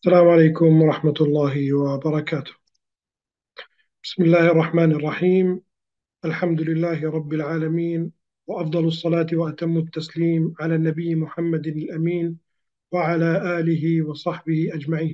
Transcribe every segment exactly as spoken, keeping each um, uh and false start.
السلام عليكم ورحمة الله وبركاته. بسم الله الرحمن الرحيم. الحمد لله رب العالمين، وأفضل الصلاة وأتم التسليم على النبي محمد الأمين وعلى آله وصحبه أجمعين.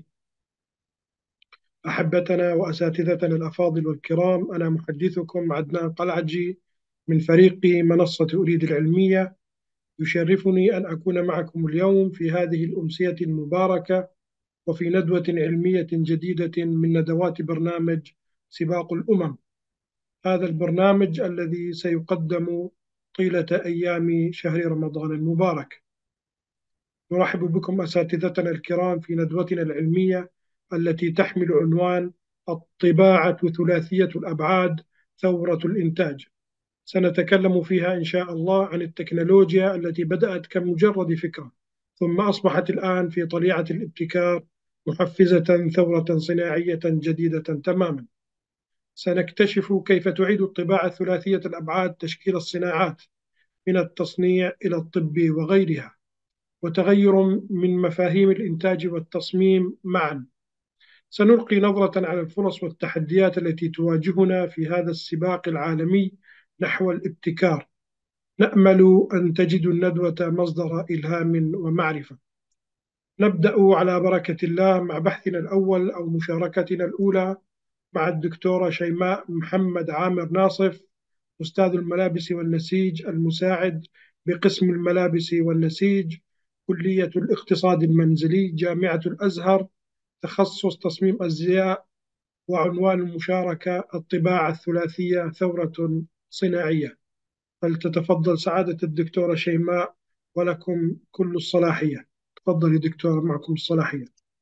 أحبتنا وأساتذتنا الأفاضل والكرام، أنا محدثكم عدنان قلعجي من فريق منصة أريد العلمية. يشرفني أن أكون معكم اليوم في هذه الأمسية المباركة وفي ندوة علمية جديدة من ندوات برنامج سباق الأمم. هذا البرنامج الذي سيقدم طيلة أيام شهر رمضان المبارك. نرحب بكم أساتذتنا الكرام في ندوتنا العلمية التي تحمل عنوان الطباعة ثلاثية الأبعاد، ثورة الإنتاج. سنتكلم فيها إن شاء الله عن التكنولوجيا التي بدأت كمجرد فكرة ثم أصبحت الآن في طليعة الابتكار محفزة ثورة صناعية جديدة تماما. سنكتشف كيف تعيد الطباعة ثلاثية الأبعاد تشكيل الصناعات من التصنيع إلى الطب وغيرها، وتغير من مفاهيم الإنتاج والتصميم معا. سنلقي نظرة على الفرص والتحديات التي تواجهنا في هذا السباق العالمي نحو الابتكار. نأمل أن تجدوا الندوة مصدر إلهام ومعرفة. نبدأ على بركة الله مع بحثنا الأول أو مشاركتنا الأولى مع الدكتورة شيماء محمد عامر ناصف، أستاذ الملابس والنسيج المساعد بقسم الملابس والنسيج، كلية الاقتصاد المنزلي، جامعة الأزهر، تخصص تصميم أزياء، وعنوان المشاركة الطباعة الثلاثية ثورة صناعية. فلتتفضل سعادة الدكتورة شيماء، ولكم كل الصلاحية. تفضلي دكتورة، معكم الصلاحية.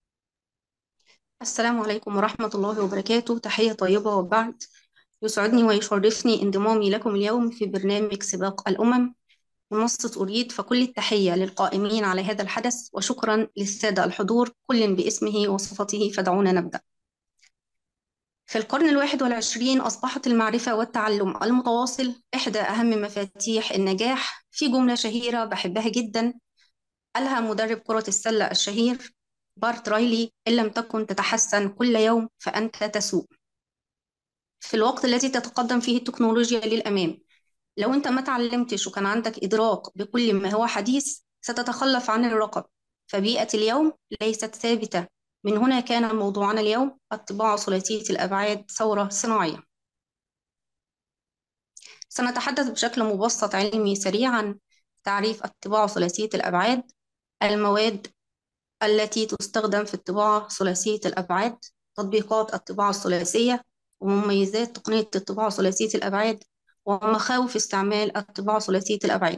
السلام عليكم ورحمة الله وبركاته. تحية طيبة وبعد. يسعدني ويشرفني انضمامي لكم اليوم في برنامج سباق الأمم منصة أريد، فكل التحية للقائمين على هذا الحدث وشكرا للسادة الحضور كل باسمه وصفته. فدعونا نبدأ. في القرن الواحد والعشرين أصبحت المعرفة والتعلم المتواصل إحدى أهم مفاتيح النجاح. في جملة شهيرة بحبها جدا قالها مدرب كرة السلة الشهير بارت رايلي: إن لم تكن تتحسن كل يوم فأنت تسوء. في الوقت الذي تتقدم فيه التكنولوجيا للأمام، لو أنت ما تعلمتش وكان عندك إدراك بكل ما هو حديث ستتخلف عن الرقم. فبيئة اليوم ليست ثابتة. من هنا كان موضوعنا اليوم الطباعة ثلاثية الأبعاد، ثورة صناعية. سنتحدث بشكل مبسط علمي سريع عن تعريف الطباعة ثلاثية الأبعاد، المواد التي تستخدم في الطباعة ثلاثية الأبعاد، تطبيقات الطباعة الثلاثية، ومميزات تقنية الطباعة ثلاثية الأبعاد، ومخاوف استعمال الطباعة ثلاثية الأبعاد.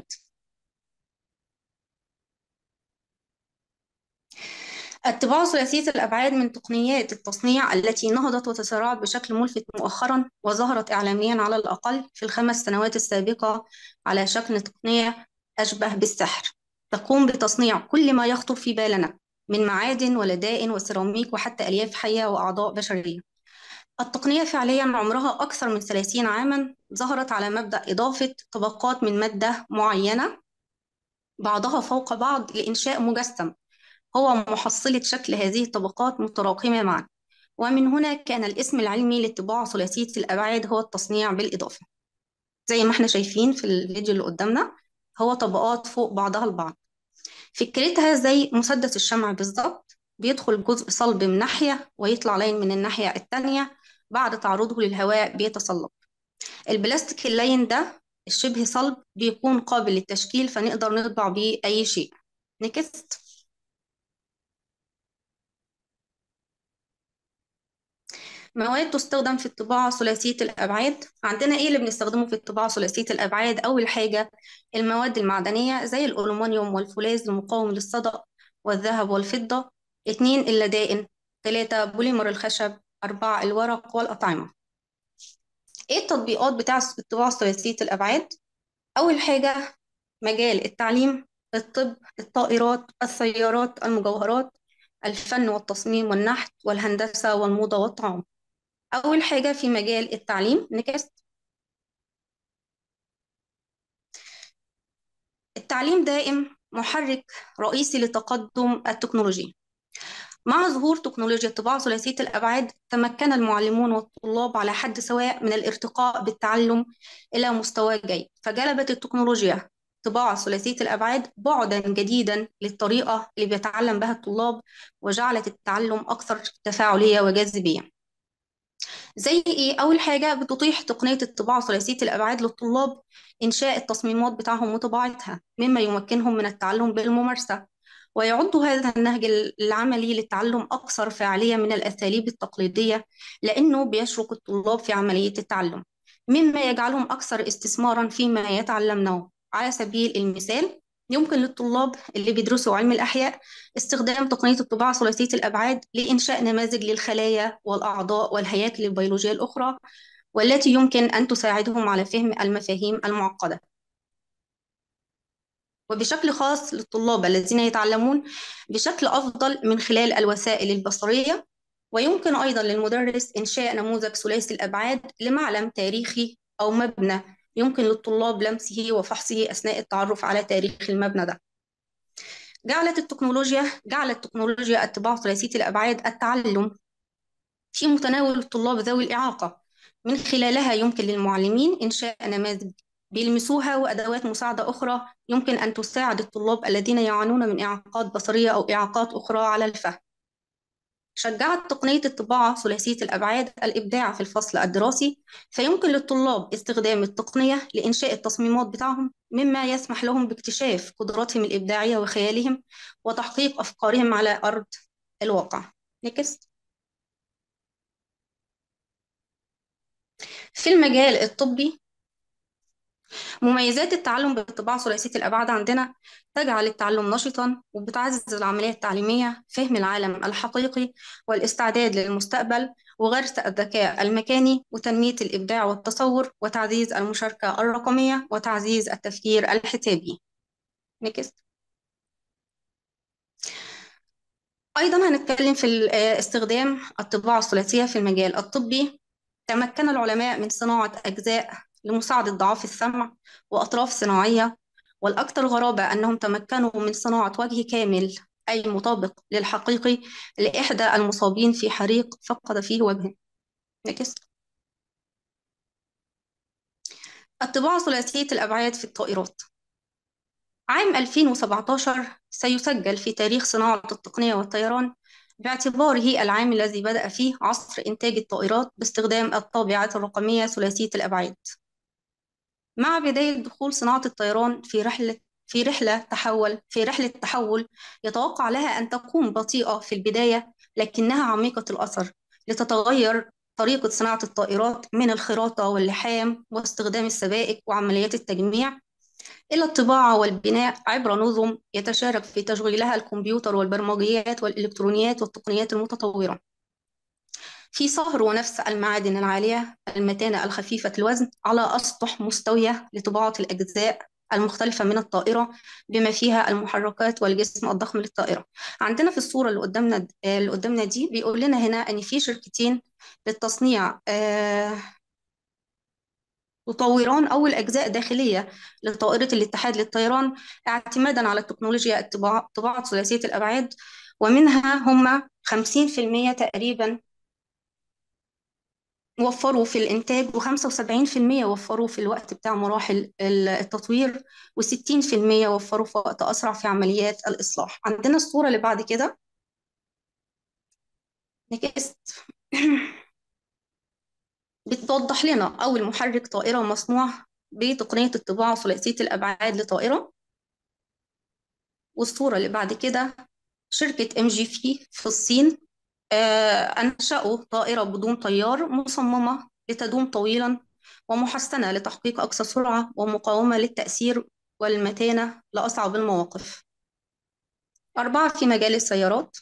الطباعة ثلاثية الأبعاد من تقنيات التصنيع التي نهضت وتسارعت بشكل ملفت مؤخرا، وظهرت إعلاميا على الأقل في الخمس سنوات السابقة على شكل تقنية أشبه بالسحر، تقوم بتصنيع كل ما يخطر في بالنا من معادن ولدائن وسيراميك وحتى ألياف حية وأعضاء بشرية. التقنية فعليا عمرها أكثر من ثلاثين عاما، ظهرت على مبدأ إضافة طبقات من مادة معينة بعضها فوق بعض لإنشاء مجسم هو محصلة شكل هذه الطبقات متراكمة معا. ومن هنا كان الاسم العلمي للطباعة ثلاثية الأبعاد هو التصنيع بالإضافة. زي ما احنا شايفين في الفيديو اللي قدامنا، هو طبقات فوق بعضها البعض. فكرتها زي مسدس الشمع بالظبط، بيدخل جزء صلب من ناحية ويطلع لين من الناحية التانية. بعد تعرضه للهواء بيتصلب. البلاستيك اللين ده الشبه صلب بيكون قابل للتشكيل، فنقدر نطبع بيه أي شيء. نكست. مواد تستخدم في الطباعة ثلاثية الأبعاد. عندنا إيه اللي بنستخدمه في الطباعة ثلاثية الأبعاد؟ أول حاجة المواد المعدنية زي الألومنيوم والفولاذ المقاوم للصدأ والذهب والفضة. اتنين اللدائن. تلاتة بوليمر الخشب. أربعة الورق والأطعمة. إيه التطبيقات بتاع الطباعة ثلاثية الأبعاد؟ أول حاجة مجال التعليم، الطب، الطائرات، السيارات، المجوهرات، الفن والتصميم والنحت والهندسة والموضة والطعام. أول حاجة في مجال التعليم نكست. التعليم دائم محرك رئيسي لتقدم التكنولوجيا. مع ظهور تكنولوجيا الطباعة ثلاثية الأبعاد، تمكن المعلمون والطلاب على حد سواء من الارتقاء بالتعلم إلى مستوى جيد، فجلبت التكنولوجيا طباعة ثلاثية الأبعاد بعدا جديدا للطريقة اللي بيتعلم بها الطلاب، وجعلت التعلم أكثر تفاعلية وجاذبية. زي إيه؟ أول حاجة، بتتيح تقنية الطباعة ثلاثية الأبعاد للطلاب إنشاء التصميمات بتاعهم وطباعتها، مما يمكنهم من التعلم بالممارسة، ويعد هذا النهج العملي للتعلم أكثر فاعلية من الأساليب التقليدية، لأنه بيشرك الطلاب في عملية التعلم، مما يجعلهم أكثر استثمارا فيما يتعلمونه. على سبيل المثال، يمكن للطلاب اللي بيدرسوا علم الأحياء استخدام تقنية الطباعة ثلاثية الأبعاد لإنشاء نماذج للخلايا والأعضاء والهياكل البيولوجية الأخرى، والتي يمكن أن تساعدهم على فهم المفاهيم المعقدة. وبشكل خاص للطلاب الذين يتعلمون بشكل أفضل من خلال الوسائل البصرية، ويمكن أيضا للمدرس إنشاء نموذج ثلاثي الأبعاد لمعلم تاريخي أو مبنى يمكن للطلاب لمسه وفحصه أثناء التعرف على تاريخ المبنى ده. جعلت التكنولوجيا جعلت تكنولوجيا الطباعة ثلاثية الأبعاد التعلم في متناول الطلاب ذوي الإعاقة، من خلالها يمكن للمعلمين إنشاء نماذج بيلمسوها وأدوات مساعدة أخرى يمكن أن تساعد الطلاب الذين يعانون من إعاقات بصرية أو إعاقات أخرى على الفهم. شجعت تقنية الطباعة ثلاثية الأبعاد الإبداع في الفصل الدراسي، فيمكن للطلاب استخدام التقنية لإنشاء التصميمات بتاعهم، مما يسمح لهم باكتشاف قدراتهم الإبداعية وخيالهم وتحقيق أفكارهم على أرض الواقع. نكست. في المجال الطبي، مميزات التعلم بالطباعة ثلاثية الأبعاد عندنا تجعل التعلم نشطا، وبتعزز العملية التعليمية، فهم العالم الحقيقي والاستعداد للمستقبل، وغرس الذكاء المكاني، وتنمية الإبداع والتصور، وتعزيز المشاركة الرقمية، وتعزيز التفكير الحسابي. نكست. أيضا هنتكلم في استخدام الطباعة الثلاثية في المجال الطبي. تمكن العلماء من صناعة أجزاء لمساعدة ضعاف السمع وأطراف صناعية، والأكثر غرابة أنهم تمكنوا من صناعة وجه كامل أي مطابق للحقيقي لإحدى المصابين في حريق فقد فيه وجهه. نكست. الطباعة ثلاثية الأبعاد في الطائرات. عام ألفين وسبعة عشر سيسجل في تاريخ صناعة التقنية والطيران، باعتباره العام الذي بدأ فيه عصر إنتاج الطائرات باستخدام الطابعات الرقمية ثلاثية الأبعاد. مع بداية دخول صناعة الطيران في رحلة في رحلة تحول في رحلة تحول يتوقع لها أن تكون بطيئة في البداية، لكنها عميقة الأثر، لتتغير طريقة صناعة الطائرات من الخراطة واللحام واستخدام السبائك وعمليات التجميع إلى الطباعة والبناء عبر نظم يتشارك في تشغيلها الكمبيوتر والبرمجيات والإلكترونيات والتقنيات المتطورة، في صهر ونفس المعادن العالية المتانة الخفيفة الوزن على أسطح مستوية لطباعة الأجزاء المختلفة من الطائرة، بما فيها المحركات والجسم الضخم للطائرة. عندنا في الصورة اللي قدامنا اللي قدامنا دي بيقول لنا هنا أن في شركتين للتصنيع آه يطوران أول أجزاء داخلية لطائرة الاتحاد للطيران اعتمادا على التكنولوجيا الطباعة طباعة ثلاثية الأبعاد، ومنها هم خمسين في المية تقريبا وفروا في الإنتاج، وخمسة وسبعين في المية وفروا في الوقت بتاع مراحل التطوير، وستين في المية وفروا في وقت أسرع في عمليات الإصلاح. عندنا الصورة اللي بعد كده. نكست. بتوضح لنا أول محرك طائرة مصنوع بتقنية الطباعة ثلاثية الأبعاد لطائرة. والصورة اللي بعد كده، شركة ام جي في في الصين آه، أنشأوا طائرة بدون طيار مصممة لتدوم طويلا ومحسنة لتحقيق أقصى سرعة ومقاومة للتأثير والمتانة لأصعب المواقف. أربعة، في مجال السيارات،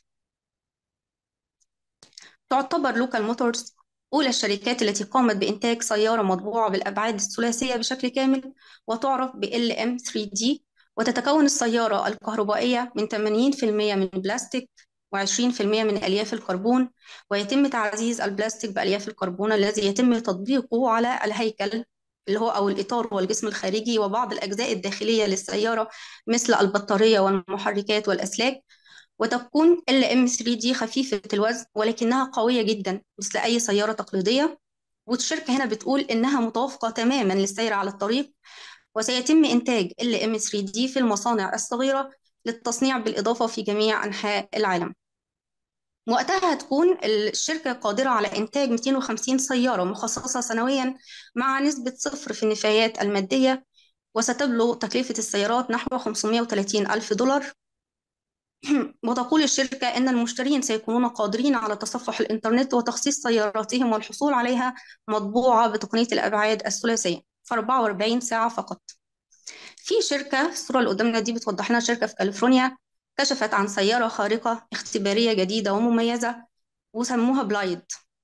تعتبر لوكال موتورز أولى الشركات التي قامت بإنتاج سيارة مطبوعة بالأبعاد الثلاثية بشكل كامل، وتعرف ب إل إم ثري دي، وتتكون السيارة الكهربائية من ثمانين في المية من بلاستيك وعشرين في المية من ألياف الكربون، ويتم تعزيز البلاستيك بألياف الكربون الذي يتم تطبيقه على الهيكل اللي هو أو الإطار والجسم الخارجي وبعض الأجزاء الداخلية للسيارة مثل البطارية والمحركات والأسلاك. وتكون ال إم ثري دي خفيفة الوزن ولكنها قوية جدا مثل أي سيارة تقليدية. والشركة هنا بتقول إنها متوافقة تماما للسير على الطريق، وسيتم إنتاج ال إم ثري دي في المصانع الصغيرة للتصنيع بالإضافة في جميع أنحاء العالم. وقتها هتكون الشركة قادرة على إنتاج مئتين وخمسين سيارة مخصصة سنويا مع نسبة صفر في النفايات المادية، وستبلغ تكلفة السيارات نحو خمسمائة وثلاثين ألف دولار. وتقول الشركة إن المشترين سيكونون قادرين على تصفح الإنترنت وتخصيص سياراتهم والحصول عليها مطبوعة بتقنية الأبعاد الثلاثية في أربعة وأربعين ساعة فقط. في شركة، الصورة اللي قدامنا دي بتوضح لنا شركة في كاليفورنيا كشفت عن سيارة خارقة اختبارية جديدة ومميزة وسموها بلايد،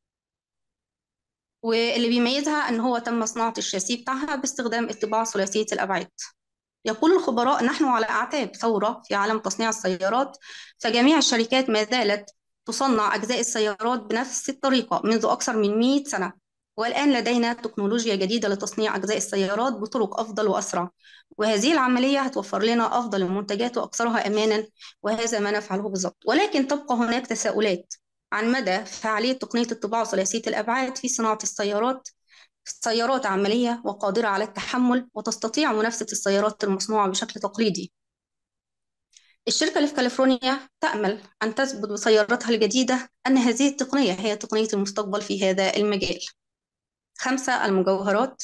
واللي بيميزها أن هو تم صناعة الشاسيه بتاعها باستخدام الطباعة ثلاثية الأبعاد. يقول الخبراء: نحن على أعتاب ثورة في عالم تصنيع السيارات، فجميع الشركات ما زالت تصنع أجزاء السيارات بنفس الطريقة منذ أكثر من مئة سنة، والآن لدينا تكنولوجيا جديدة لتصنيع أجزاء السيارات بطرق أفضل وأسرع، وهذه العملية هتوفر لنا أفضل المنتجات وأكثرها أمانا، وهذا ما نفعله بالضبط. ولكن تبقى هناك تساؤلات عن مدى فعالية تقنية الطباعة ثلاثية الأبعاد في صناعة السيارات. السيارات عملية وقادرة على التحمل وتستطيع منافسة السيارات المصنوعة بشكل تقليدي. الشركة اللي في كاليفورنيا تأمل أن تثبت بسيارتها الجديدة أن هذه التقنية هي تقنية المستقبل في هذا المجال. خمسة، المجوهرات.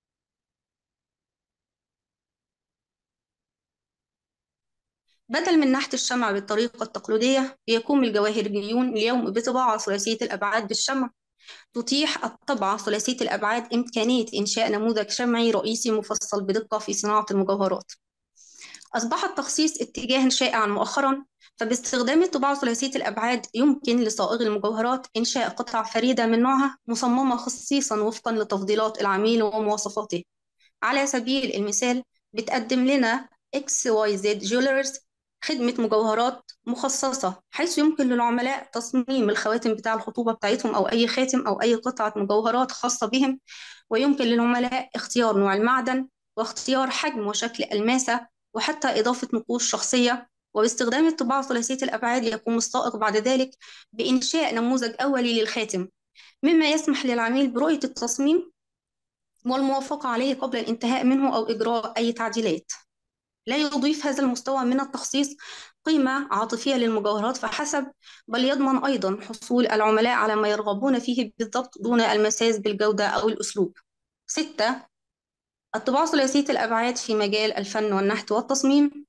بدل من نحت الشمع بالطريقة التقليدية، يقوم الجواهرجيون اليوم بطباعة ثلاثية الأبعاد بالشمع. تتيح الطبعة ثلاثية الأبعاد إمكانية إنشاء نموذج شمعي رئيسي مفصل بدقة في صناعة المجوهرات. أصبح التخصيص اتجاها شائعا مؤخرا، فباستخدام الطباعة ثلاثية الأبعاد يمكن لصائغ المجوهرات إنشاء قطع فريدة من نوعها مصممة خصيصا وفقا لتفضيلات العميل ومواصفاته. على سبيل المثال، بتقدم لنا إكس واي زد جولرز خدمة مجوهرات مخصصة، حيث يمكن للعملاء تصميم الخواتم بتاع الخطوبة بتاعتهم أو أي خاتم أو أي قطعة مجوهرات خاصة بهم، ويمكن للعملاء اختيار نوع المعدن واختيار حجم وشكل الماسة وحتى إضافة نقوش شخصية. وباستخدام الطباعة ثلاثية الأبعاد يقوم الصائغ بعد ذلك بإنشاء نموذج أولي للخاتم، مما يسمح للعميل برؤية التصميم والموافقة عليه قبل الانتهاء منه أو إجراء أي تعديلات. لا يضيف هذا المستوى من التخصيص قيمة عاطفية للمجوهرات فحسب، بل يضمن أيضا حصول العملاء على ما يرغبون فيه بالضبط دون المساس بالجودة أو الأسلوب. ستة، الطباعة ثلاثية الأبعاد في مجال الفن والنحت والتصميم.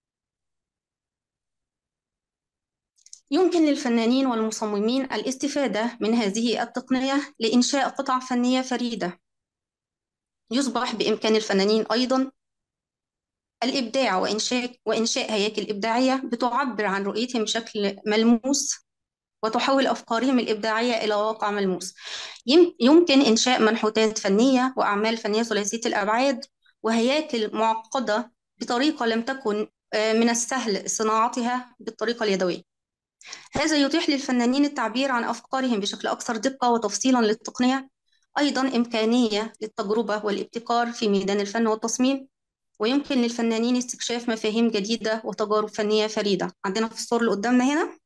يمكن للفنانين والمصممين الاستفادة من هذه التقنية لإنشاء قطع فنية فريدة. يصبح بإمكان الفنانين أيضا الإبداع وإنشاء وإنشاء هياكل إبداعية بتعبر عن رؤيتهم بشكل ملموس وتحول أفكارهم الإبداعية إلى واقع ملموس. يم- يمكن إنشاء منحوتات فنية وأعمال فنية ثلاثية الأبعاد وهياكل معقدة بطريقة لم تكن آه، من السهل صناعتها بالطريقة اليدوية. هذا يتيح للفنانين التعبير عن أفكارهم بشكل أكثر دقة وتفصيلا للتقنية، أيضا إمكانية للتجربة والابتكار في ميدان الفن والتصميم، ويمكن للفنانين استكشاف مفاهيم جديدة وتجارب فنية فريدة. عندنا في الصورة اللي قدامنا هنا،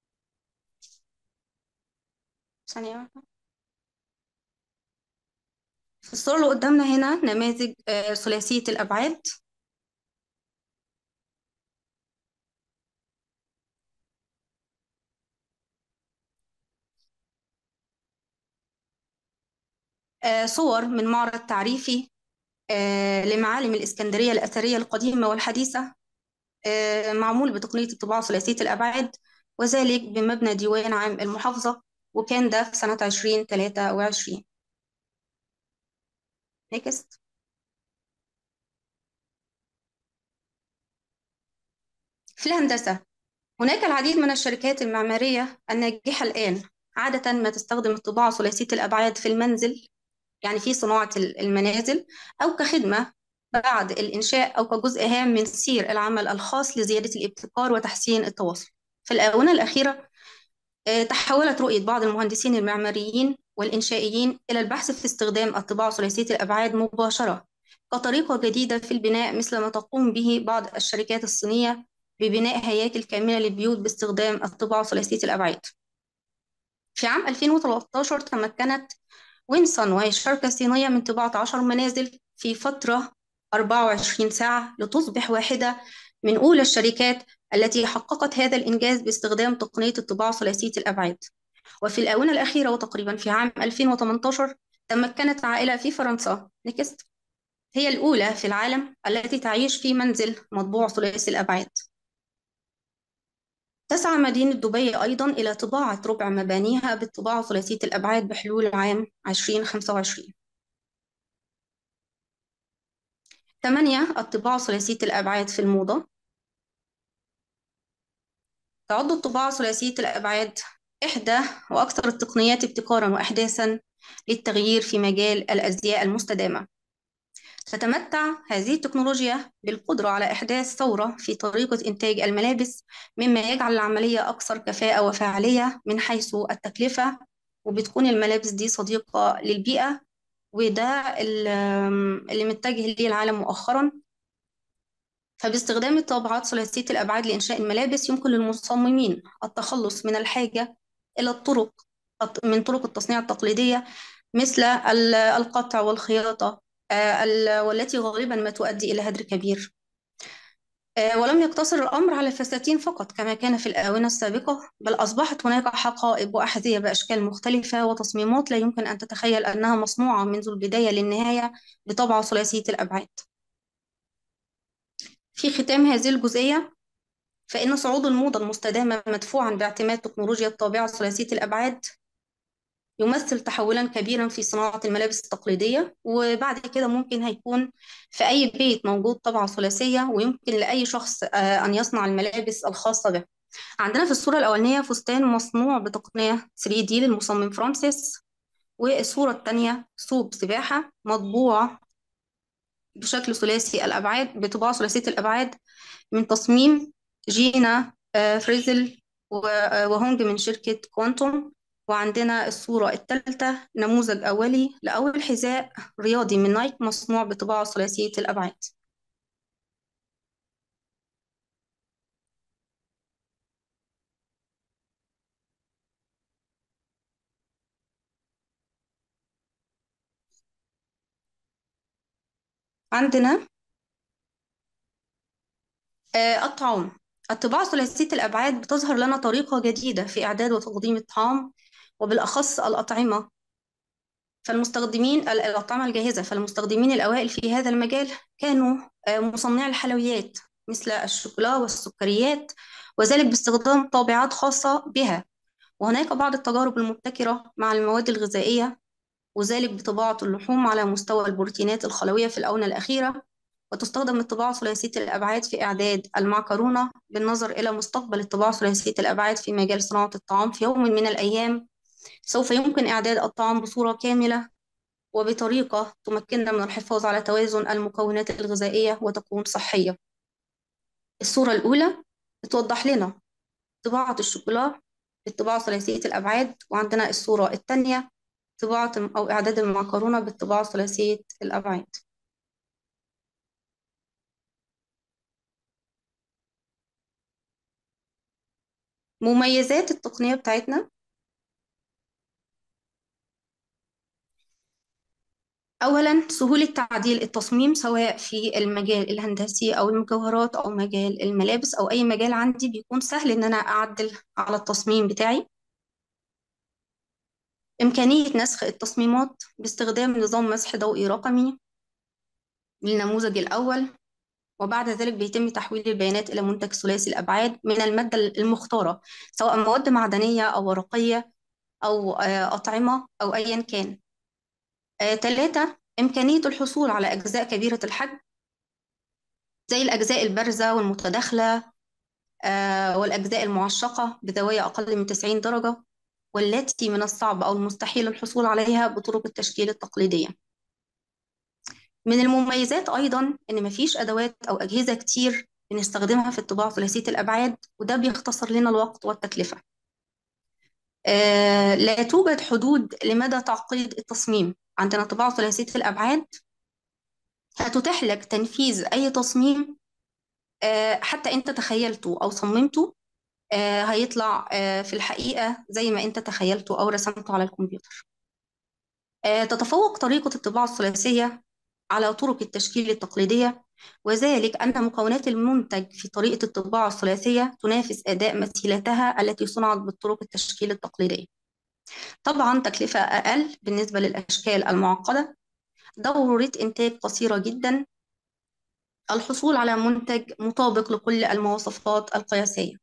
ثانية واحدة. في الصورة اللي قدامنا هنا نماذج آه، ثلاثية الأبعاد. آه، صور من معرض تعريفي آه، لمعالم الإسكندرية الأثرية القديمة والحديثة، آه، معمول بتقنية الطباعة ثلاثية الأبعاد، وذلك بمبنى ديوان عام المحافظة، وكان ده في سنة ألفين وثلاثة وعشرين. نيكست. في الهندسة، هناك العديد من الشركات المعمارية الناجحة الآن، عادة ما تستخدم الطباعة ثلاثية الأبعاد في المنزل، يعني في صناعة المنازل، أو كخدمة بعد الإنشاء، أو كجزء هام من سير العمل الخاص لزيادة الابتكار وتحسين التواصل. في الآونة الأخيرة آه، تحولت رؤية بعض المهندسين المعماريين والإنشائيين إلى البحث في استخدام الطباعة ثلاثية الأبعاد مباشرة كطريقة جديدة في البناء، مثل ما تقوم به بعض الشركات الصينية ببناء هياكل كاملة للبيوت باستخدام الطباعة ثلاثية الأبعاد. في عام ألفين وثلاثة عشر تمكنت وينسون وهي شركة صينية من طباعة عشر منازل في فترة أربعة وعشرين ساعة لتصبح واحدة من أولى الشركات التي حققت هذا الإنجاز باستخدام تقنية الطباعة ثلاثية الأبعاد. وفي الآونة الأخيرة وتقريبا في عام ألفين وثمانية عشر تمكنت عائلة في فرنسا نيكست هي الأولى في العالم التي تعيش في منزل مطبوع ثلاثي الأبعاد. تسعى مدينة دبي أيضا إلى طباعة ربع مبانيها بالطباعة ثلاثية الأبعاد بحلول عام ألفين وخمسة وعشرين. ثمانية الطباعة ثلاثية الأبعاد في الموضة. تعد الطباعة ثلاثية الأبعاد إحدى وأكثر التقنيات ابتكارا وإحداثا للتغيير في مجال الأزياء المستدامة. تتمتع هذه التكنولوجيا بالقدرة على إحداث ثورة في طريقة إنتاج الملابس، مما يجعل العملية أكثر كفاءة وفاعلية من حيث التكلفة، وبتكون الملابس دي صديقة للبيئة، وده اللي متجه ليه العالم مؤخرا. فباستخدام الطابعات ثلاثية الأبعاد لإنشاء الملابس يمكن للمصممين التخلص من الحاجة إلى الطرق من طرق التصنيع التقليدية مثل القطع والخياطة، آه، والتي غالبا ما تؤدي إلى هدر كبير. آه، ولم يقتصر الأمر على الفساتين فقط كما كان في الآونة السابقة، بل أصبحت هناك حقائب وأحذية بأشكال مختلفة وتصميمات لا يمكن أن تتخيل أنها مصنوعة منذ البداية للنهاية بطبعة ثلاثية الأبعاد. في ختام هذه الجزئية، فإن صعود الموضة المستدامة مدفوعا باعتماد تكنولوجيا الطابعة ثلاثية الأبعاد يمثل تحولا كبيرا في صناعة الملابس التقليدية، وبعد كده ممكن هيكون في أي بيت موجود طبعة ثلاثية، ويمكن لأي شخص آه، أن يصنع الملابس الخاصة به. عندنا في الصورة الأولانية فستان مصنوع بتقنية ثري دي للمصمم فرانسيس، والصورة الثانية ثوب سباحة مطبوع بشكل ثلاثي الأبعاد بطباعة ثلاثية الأبعاد من تصميم جينا آه، فريزل و- وهونج من شركة كوانتوم. وعندنا الصورة الثالثة نموذج أولي لأول حذاء رياضي من نايك مصنوع بطباعة ثلاثية الأبعاد. عندنا آه، الطعام. الطباعة ثلاثية الأبعاد بتظهر لنا طريقة جديدة في إعداد وتقديم الطعام، وبالأخص الأطعمة. فالمستخدمين ال- الأطعمة الجاهزة فالمستخدمين الأوائل في هذا المجال كانوا آه، مصنعي الحلويات مثل الشوكولا والسكريات، وذلك باستخدام طابعات خاصة بها. وهناك بعض التجارب المبتكرة مع المواد الغذائية، وذلك بطباعة اللحوم على مستوى البروتينات الخلوية في الآونة الأخيرة. وتستخدم الطباعة ثلاثية الأبعاد في إعداد المعكرونة. بالنظر إلى مستقبل الطباعة ثلاثية الأبعاد في مجال صناعة الطعام، في يوم من الأيام سوف يمكن إعداد الطعام بصورة كاملة وبطريقة تمكننا من الحفاظ على توازن المكونات الغذائية وتكون صحية. الصورة الأولى بتوضح لنا طباعة الشوكولا بالطباعة ثلاثية الأبعاد، وعندنا الصورة الثانية طباعة أو إعداد المعكرونة بالطباعة ثلاثية الأبعاد. مميزات التقنية بتاعتنا: أولا سهولة تعديل التصميم سواء في المجال الهندسي أو المجوهرات أو مجال الملابس أو أي مجال عندي، بيكون سهل إن أنا أعدل على التصميم بتاعي. إمكانية نسخ التصميمات باستخدام نظام مسح ضوئي رقمي للنموذج الأول، وبعد ذلك بيتم تحويل البيانات إلى منتج ثلاثي الأبعاد من المادة المختارة، سواء مواد معدنية أو ورقية أو آه، أطعمة أو أيا كان. آه، ثلاثة إمكانية الحصول على أجزاء كبيرة الحجم زي الأجزاء البارزة والمتداخلة آه، والأجزاء المعشقة بزوايا أقل من تسعين درجة، والتي من الصعب أو المستحيل الحصول عليها بطرق التشكيل التقليدية. من المميزات أيضا إن مفيش أدوات أو أجهزة كتير بنستخدمها في الطباعة ثلاثية الأبعاد، وده بيختصر لنا الوقت والتكلفة. آه، لا توجد حدود لمدى تعقيد التصميم. عندنا طباعة ثلاثية الأبعاد هتتيح لك تنفيذ أي تصميم آه، حتى أنت تخيلته أو صممته، آه، هيطلع آه، في الحقيقة زي ما أنت تخيلته أو رسمته على الكمبيوتر. آه، تتفوق طريقة الطباعة الثلاثية على طرق التشكيل التقليدية، وذلك أن مكونات المنتج في طريقة الطباعة الثلاثية تنافس أداء مثيلتها التي صنعت بالطرق التشكيل التقليدية. طبعا تكلفة أقل بالنسبة للأشكال المعقدة، دورة إنتاج قصيرة جدا، الحصول على منتج مطابق لكل المواصفات القياسية.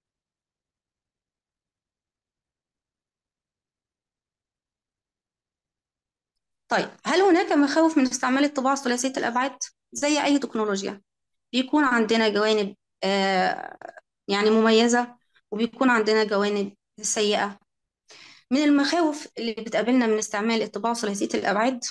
طيب، هل هناك مخاوف من استعمال الطباعة ثلاثية الأبعاد؟ زي أي تكنولوجيا بيكون عندنا جوانب آه، يعني مميزة، وبيكون عندنا جوانب سيئة. من المخاوف اللي بتقابلنا من استعمال الطباعة ثلاثية الأبعاد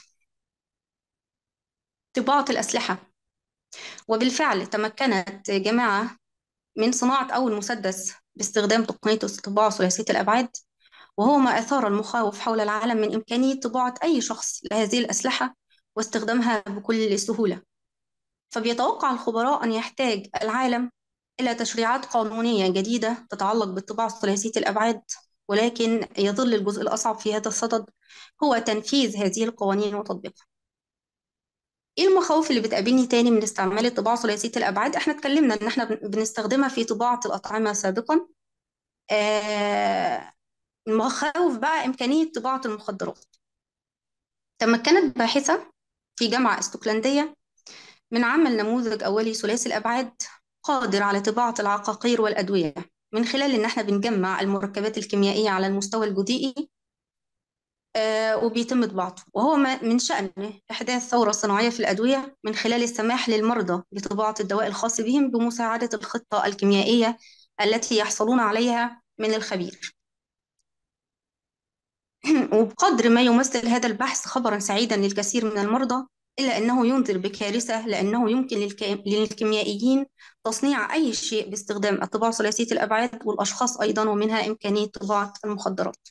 طباعة الأسلحة. وبالفعل تمكنت جماعة من صناعة أول مسدس باستخدام تقنية الطباعة ثلاثية الأبعاد، وهو ما أثار المخاوف حول العالم من إمكانية طباعة أي شخص لهذه الأسلحة واستخدامها بكل سهولة. فبيتوقع الخبراء أن يحتاج العالم إلى تشريعات قانونية جديدة تتعلق بالطباعة الثلاثية الأبعاد، ولكن يظل الجزء الأصعب في هذا الصدد هو تنفيذ هذه القوانين وتطبيقها. ايه المخاوف اللي بتقابلني تاني من استعمال الطباعة ثلاثية الأبعاد؟ احنا اتكلمنا ان احنا بن- بنستخدمها في طباعة الأطعمة سابقا. آه المخاوف بقى إمكانية طباعة المخدرات. تمكنت باحثة في جامعة اسكتلندية من عمل نموذج أولي ثلاثي الأبعاد قادر على طباعة العقاقير والأدوية، من خلال إن احنا بنجمع المركبات الكيميائية على المستوى الجزيئي، آه، وبيتم طباعته. وهو ما- من شأنه إحداث ثورة صناعية في الأدوية من خلال السماح للمرضى بطباعة الدواء الخاص بهم بمساعدة الخطة الكيميائية التي يحصلون عليها من الخبير. وبقدر ما يمثل هذا البحث خبرا سعيدا للكثير من المرضى، إلا أنه ينذر بكارثة، لأنه يمكن للك- للكيميائيين تصنيع أي شيء باستخدام الطباعة ثلاثية الأبعاد، والأشخاص أيضا، ومنها إمكانية طباعة المخدرات.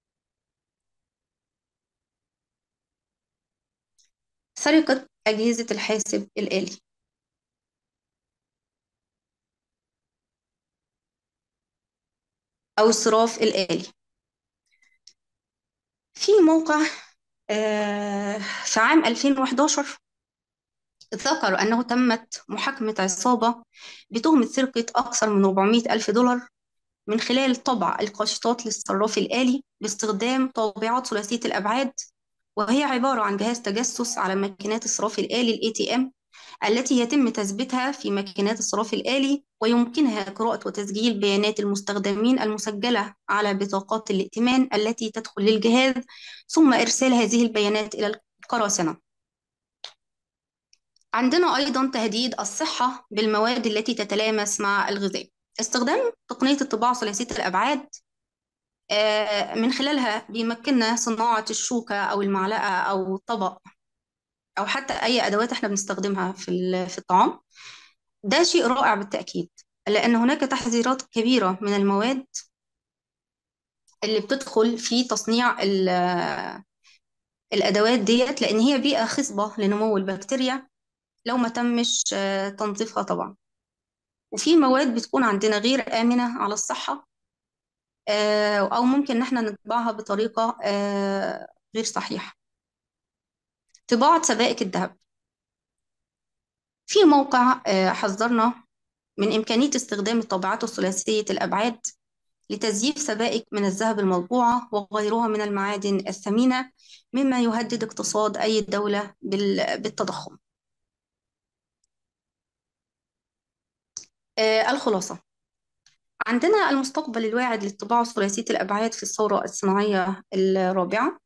سرقة أجهزة الحاسب الآلي أو الصراف الآلي. في موقع آه، في عام ألفين وحداشر ذكر أنه تمت محاكمة عصابة بتهمة سرقة أكثر من أربعمائة ألف دولار من خلال طبع القاشطات للصراف الآلي باستخدام طابعات ثلاثية الأبعاد، وهي عبارة عن جهاز تجسس على ماكينات الصراف الآلي ال إيه تي إم التي يتم تثبيتها في ماكينات الصراف الآلي، ويمكنها قراءة وتسجيل بيانات المستخدمين المسجلة على بطاقات الائتمان التي تدخل للجهاز، ثم إرسال هذه البيانات إلى القراصنة. عندنا أيضا تهديد الصحة بالمواد التي تتلامس مع الغذاء. استخدام تقنية الطباعة ثلاثية الأبعاد آه، من خلالها بيمكننا صناعة الشوكة أو المعلقة أو الطبق، أو حتى أي أدوات إحنا بنستخدمها في ال- في الطعام. ده شيء رائع بالتأكيد، لأن هناك تحذيرات كبيرة من المواد اللي بتدخل في تصنيع ال- الأدوات ديت، لأن هي بيئة خصبة لنمو البكتيريا لو ما تمش آه، تنظيفها طبعا. وفي مواد بتكون عندنا غير آمنة على الصحة، آه، أو ممكن إن احنا نطبعها بطريقة آه، غير صحيحة. طباعة سبائك الذهب. في موقع آه، حذرنا من إمكانية استخدام الطابعات الثلاثية الأبعاد لتزييف سبائك من الذهب المطبوعة وغيرها من المعادن الثمينة، مما يهدد اقتصاد أي دولة بال- بالتضخم. آه، الخلاصة: عندنا المستقبل الواعد للطباعة ثلاثية الأبعاد في الثورة الصناعية الرابعة.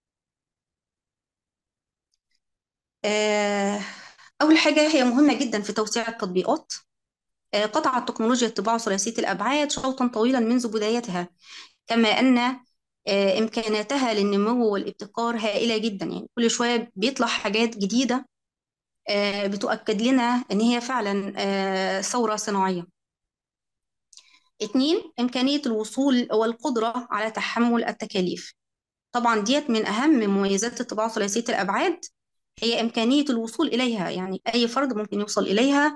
آه، أول حاجة هي مهمة جدا في توسيع التطبيقات. آه، قطعت تكنولوجيا الطباعة ثلاثية الأبعاد شوطا طويلا منذ بدايتها، كما أن آه، إمكاناتها للنمو والابتكار هائلة جدا. يعني كل شوية بيطلع حاجات جديدة آه، بتؤكد لنا إن هي فعلا آه، ثورة صناعية. اتنين، إمكانية الوصول والقدرة على تحمل التكاليف. طبعا ديت من أهم مميزات الطباعة ثلاثية الأبعاد، هي إمكانية الوصول إليها. يعني أي فرد ممكن يوصل إليها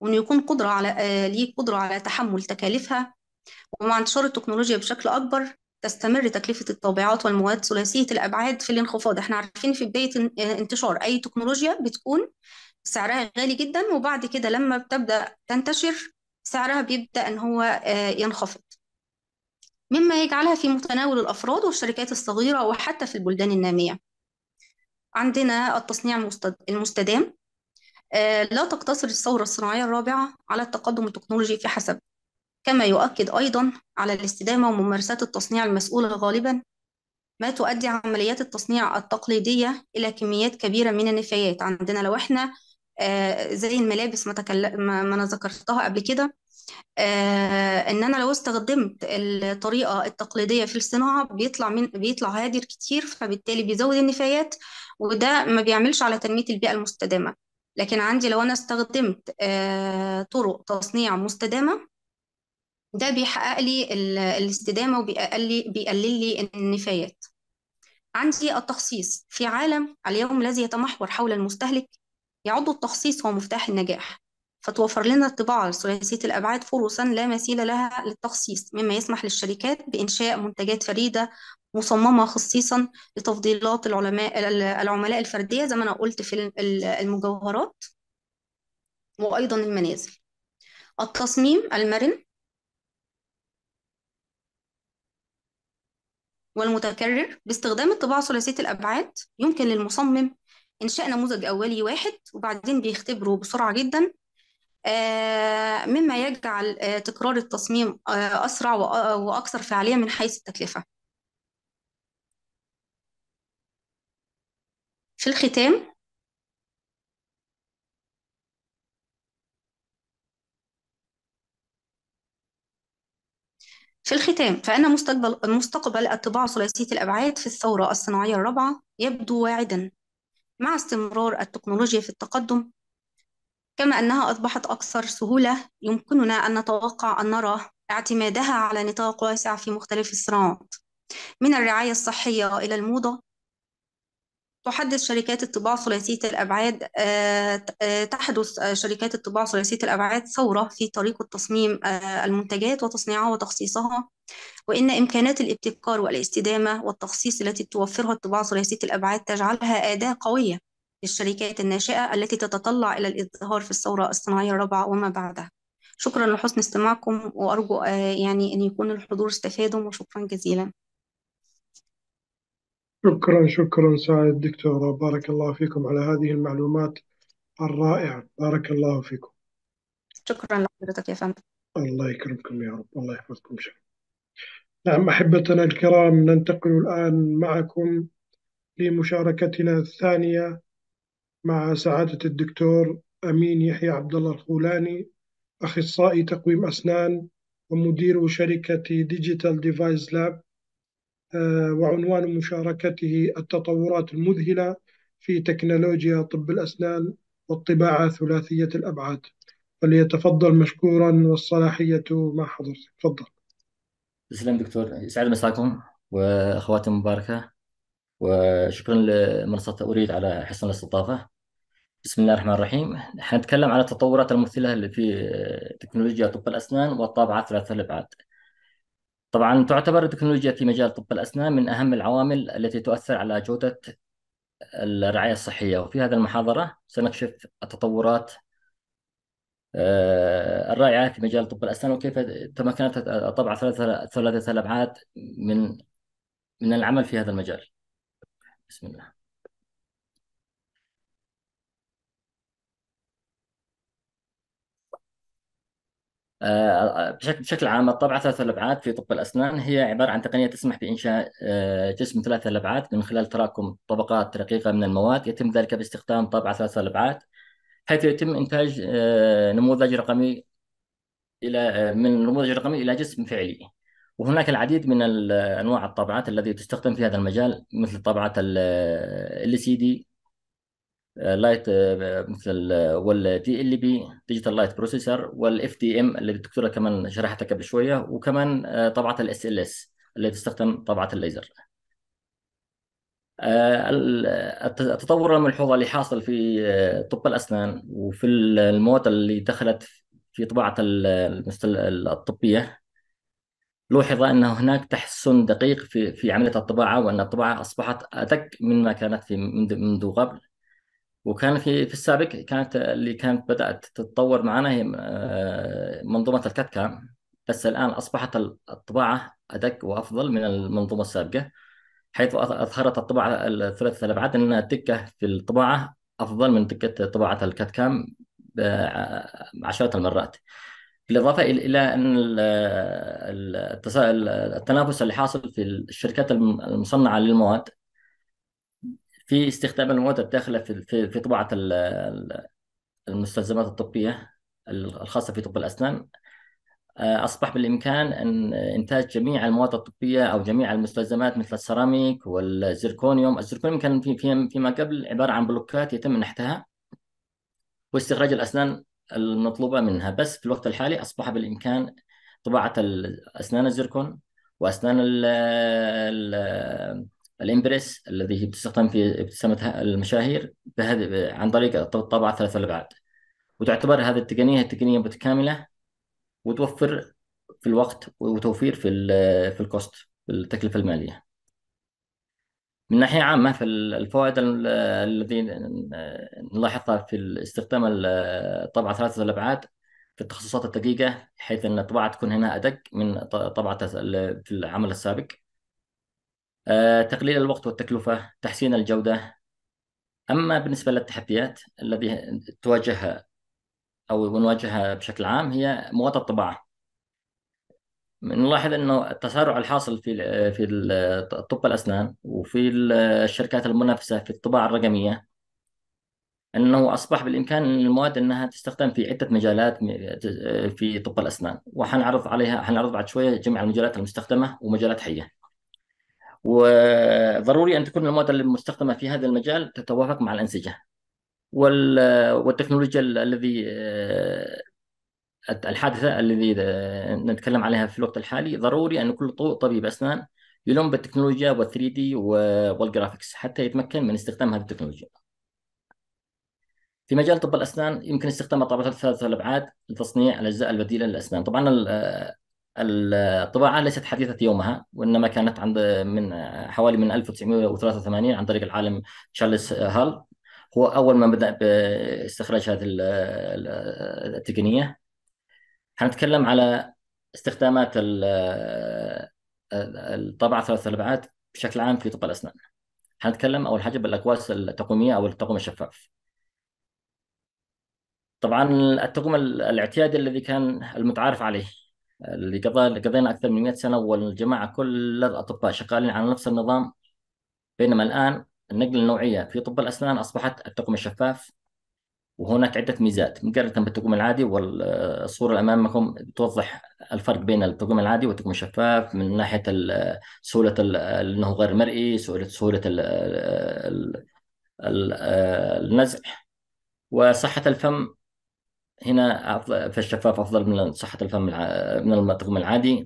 وإنه يكون قدرة على آه، ليه قدرة على تحمل تكاليفها. ومع انتشار التكنولوجيا بشكل أكبر تستمر تكلفة الطابعات والمواد ثلاثية الأبعاد في الانخفاض. احنا عارفين في بداية ان- آه، انتشار أي تكنولوجيا بتكون سعرها غالي جدا، وبعد كده لما بتبدأ تنتشر سعرها بيبدأ إن هو آه، ينخفض، مما يجعلها في متناول الأفراد والشركات الصغيرة وحتى في البلدان النامية. عندنا التصنيع المستد- المستدام. آه، لا تقتصر الثورة الصناعية الرابعة على التقدم التكنولوجي فحسب، كما يؤكد أيضا على الاستدامة وممارسات التصنيع المسؤولة غالبا ما تؤدي عمليات التصنيع التقليدية إلى كميات كبيرة من النفايات. عندنا لو احنا آه، زي الملابس ما, تكل... ما ما أنا ذكرتها قبل كده، آه، إن أنا لو استخدمت الطريقة التقليدية في الصناعة بيطلع من بيطلع هادر كتير، فبالتالي بيزود النفايات، وده ما بيعملش على تنمية البيئة المستدامة. لكن عندي لو أنا استخدمت آه، طرق تصنيع مستدامة، ده بيحقق لي ال- الاستدامة وبيقلل لي بيقلل لي النفايات. عندي التخصيص. في عالم اليوم الذي يتمحور حول المستهلك يعد التخصيص هو مفتاح النجاح، فتوفر لنا الطباعة ثلاثية الأبعاد فرصا لا مثيل لها للتخصيص، مما يسمح للشركات بإنشاء منتجات فريدة مصممة خصيصا لتفضيلات العلماء العملاء الفردية، زي ما أنا قلت في ال- المجوهرات وأيضا المنازل. التصميم المرن والمتكرر. باستخدام الطباعة ثلاثية الأبعاد يمكن للمصمم إنشاء نموذج أولي واحد وبعدين بيختبره بسرعة جدا، آه، مما يجعل آه، تكرار التصميم آه، أسرع وأ- وأكثر فعالية من حيث التكلفة. في الختام، في الختام فإن مستقبل مستقبل الطباعة ثلاثية الأبعاد في الثورة الصناعية الرابعة يبدو واعدا مع استمرار التكنولوجيا في التقدم، كما أنها أصبحت أكثر سهولة. يمكننا أن نتوقع أن نرى اعتمادها على نطاق واسع في مختلف الصناعات، من الرعاية الصحية إلى الموضة. تحدث شركات الطباعة ثلاثية الأبعاد آه، آه، تحدث آه، شركات الطباعة ثلاثية الأبعاد ثورة في طريقة تصميم آه، المنتجات وتصنيعها وتخصيصها، وإن إمكانات الابتكار والاستدامة والتخصيص التي توفرها الطباعة ثلاثية الأبعاد تجعلها أداة قوية للشركات الناشئة التي تتطلع إلى الازدهار في الثورة الصناعية الرابعة وما بعدها. شكرا لحسن استماعكم، وأرجو آه، يعني أن يكون الحضور استفادوا، وشكرا جزيلا. شكرا شكرا سعد دكتورة، بارك الله فيكم على هذه المعلومات الرائعة، بارك الله فيكم. شكرا لحضرتك يا فندم. الله يكرمكم يا رب، الله يحفظكم شكرا. نعم أحبتنا الكرام، ننتقل الآن معكم لمشاركتنا الثانية مع سعادة الدكتور أمين يحيى عبد الله الخولاني، أخصائي تقويم أسنان ومدير شركة ديجيتال ديفايس لاب. آه، وعنوان مشاركته التطورات المذهلة في تكنولوجيا طب الأسنان والطباعة ثلاثية الأبعاد. فليتفضل مشكورا والصلاحية مع حضرتك. تفضل. تسلم دكتور، يسعد مساكم واخواتي المباركه، وشكرا لمنصه اريد على حسن الاستضافه. بسم الله الرحمن الرحيم. حنتكلم على التطورات الممثله اللي في تكنولوجيا طب الاسنان والطابعه ثلاثه الابعاد. طبعا تعتبر التكنولوجيا في مجال طب الاسنان من اهم العوامل التي تؤثر على جوده الرعايه الصحيه، وفي هذه المحاضره سنكشف التطورات آه، الرائعه في مجال طب الاسنان، وكيف تمكنت الطابعه ثلاثه ثلاثه الابعاد من من العمل في هذا المجال. بسم الله. آه، بشكل بشكل عام الطابعة ثلاث الأبعاد في طب الأسنان هي عبارة عن تقنية تسمح بإنشاء آه، جسم ثلاث الأبعاد من خلال تراكم طبقات رقيقة من المواد. يتم ذلك باستخدام طابعة ثلاث الأبعاد، حيث يتم إنتاج آه، نموذج رقمي إلى آه، من نموذج رقمي إلى جسم فعلي. وهناك العديد من ال- أنواع الطابعات التي تستخدم في هذا المجال، مثل طابعة ال سي دي لايت، مثل والدي ال بي ديجيتال لايت بروسيسور، والاف دي ام اللي الدكتوره كمان شرحتها قبل شويه، وكمان آه، طبعه الاس ال اس اللي تستخدم طبعه الليزر. آه، ال- الت- التطور الملحوظ اللي حاصل في آه، طب الأسنان وفي المواد اللي دخلت في طباعة ال- المستل- الطبية، لوحظ أن هناك تحسن دقيق في في عملية الطباعة، وأن الطباعة أصبحت أدق مما كانت في منذ منذ قبل. وكان في في السابق كانت اللي كانت بدأت تتطور معنا هي آه، منظومة الكات كام. بس الآن أصبحت الطباعة أدق وأفضل من المنظومة السابقة، حيث أظ- أظهرت الطباعة الثلاثة الأبعاد أن الدقة في الطباعة أفضل من دقة طباعة الكات كام بعشرات المرات. بالإضافة إلى إلى أن ال- ال- التسا- التنافس اللي حاصل في الشركات الم- المصنعة للمواد في استخدام المواد الداخلة في في في طباعة ال- المستلزمات الطبية الخاصة في طب الأسنان، آه، أصبح بالإمكان أن إنتاج جميع المواد الطبية أو جميع المستلزمات مثل السيراميك والزيركونيوم. الزيركونيوم كان في في- فيما قبل عبارة عن بلوكات يتم نحتها واستخراج الأسنان المطلوبة منها، بس في الوقت الحالي أصبح بالإمكان طباعة الأسنان الزيركون وأسنان ال ال الإمبريس الذي هي بتستخدم في ابتسامة المشاهير بهذه عن طريق طباعة ثلاث الأبعاد. وتعتبر هذه التقنية تقنية متكاملة وتوفر في الوقت وتوفير في ال في الكوست، في التكلفة المالية. من ناحية عامة، فالفوائد ال- الذي نلاحظها في استخدام ال- طبعة ثلاثة الأبعاد في التخصصات الدقيقة، حيث أن الطباعة تكون هنا أدق من ط- طبعة ال- في العمل السابق. آه، تقليل الوقت والتكلفة، تحسين الجودة. أما بالنسبة للتحديات الذي تواجهها أو نواجهها بشكل عام هي مواد الطباعة. نلاحظ انه التسارع الحاصل في في ال- طب الاسنان وفي ال- الشركات المنافسه في الطباعه الرقميه، انه اصبح بالامكان للمواد انها تستخدم في عده مجالات في طب الاسنان، وحنعرض عليها حنعرض بعد شويه جميع المجالات المستخدمه ومجالات حيه. وضروري ان تكون المواد المستخدمه في هذا المجال تتوافق مع الانسجه وال- والتكنولوجيا الذي الحادثة الذي نتكلم عليها في الوقت الحالي. ضروري أن كل طو- طبيب أسنان يلم بالتكنولوجيا وال ثري دي والجرافيكس حتى يتمكن من استخدام هذه التكنولوجيا. في مجال طب الأسنان يمكن استخدام الطابعات الثلاثة الأبعاد لتصنيع الأجزاء البديلة للأسنان. طبعا ال- الطباعة ليست حديثة يومها، وإنما كانت عند من حوالي من ألف وتسعمائة وثلاثة وثمانين عن طريق العالم تشارلز هال. هو أول من بدأ باستخراج هذه ال- ال- التقنية. حنتكلم على استخدامات ال- الطابعة ثلاث الأبعاد بشكل عام في طب الأسنان. حنتكلم أول حاجة بالأكواس التقويمية أو التقويم الشفاف. طبعا التقويم الاعتيادي الذي كان المتعارف عليه، اللي قضى قضينا أكثر من مئة سنة والجماعة كل الأطباء شغالين على نفس النظام. بينما الآن النقلة النوعية في طب الأسنان أصبحت التقويم الشفاف، وهناك عدة ميزات مقارنة بالتقويم العادي. والصورة اللي أمامكم توضح الفرق بين التقويم العادي والتقويم الشفاف من ناحية ال- سهولة ال- أنه غير مرئي، سهولة سهولة ال- ال- ال- النزع، وصحة الفم. هنا أفضل في الشفاف أفضل من صحة الفم الع- من التقويم العادي.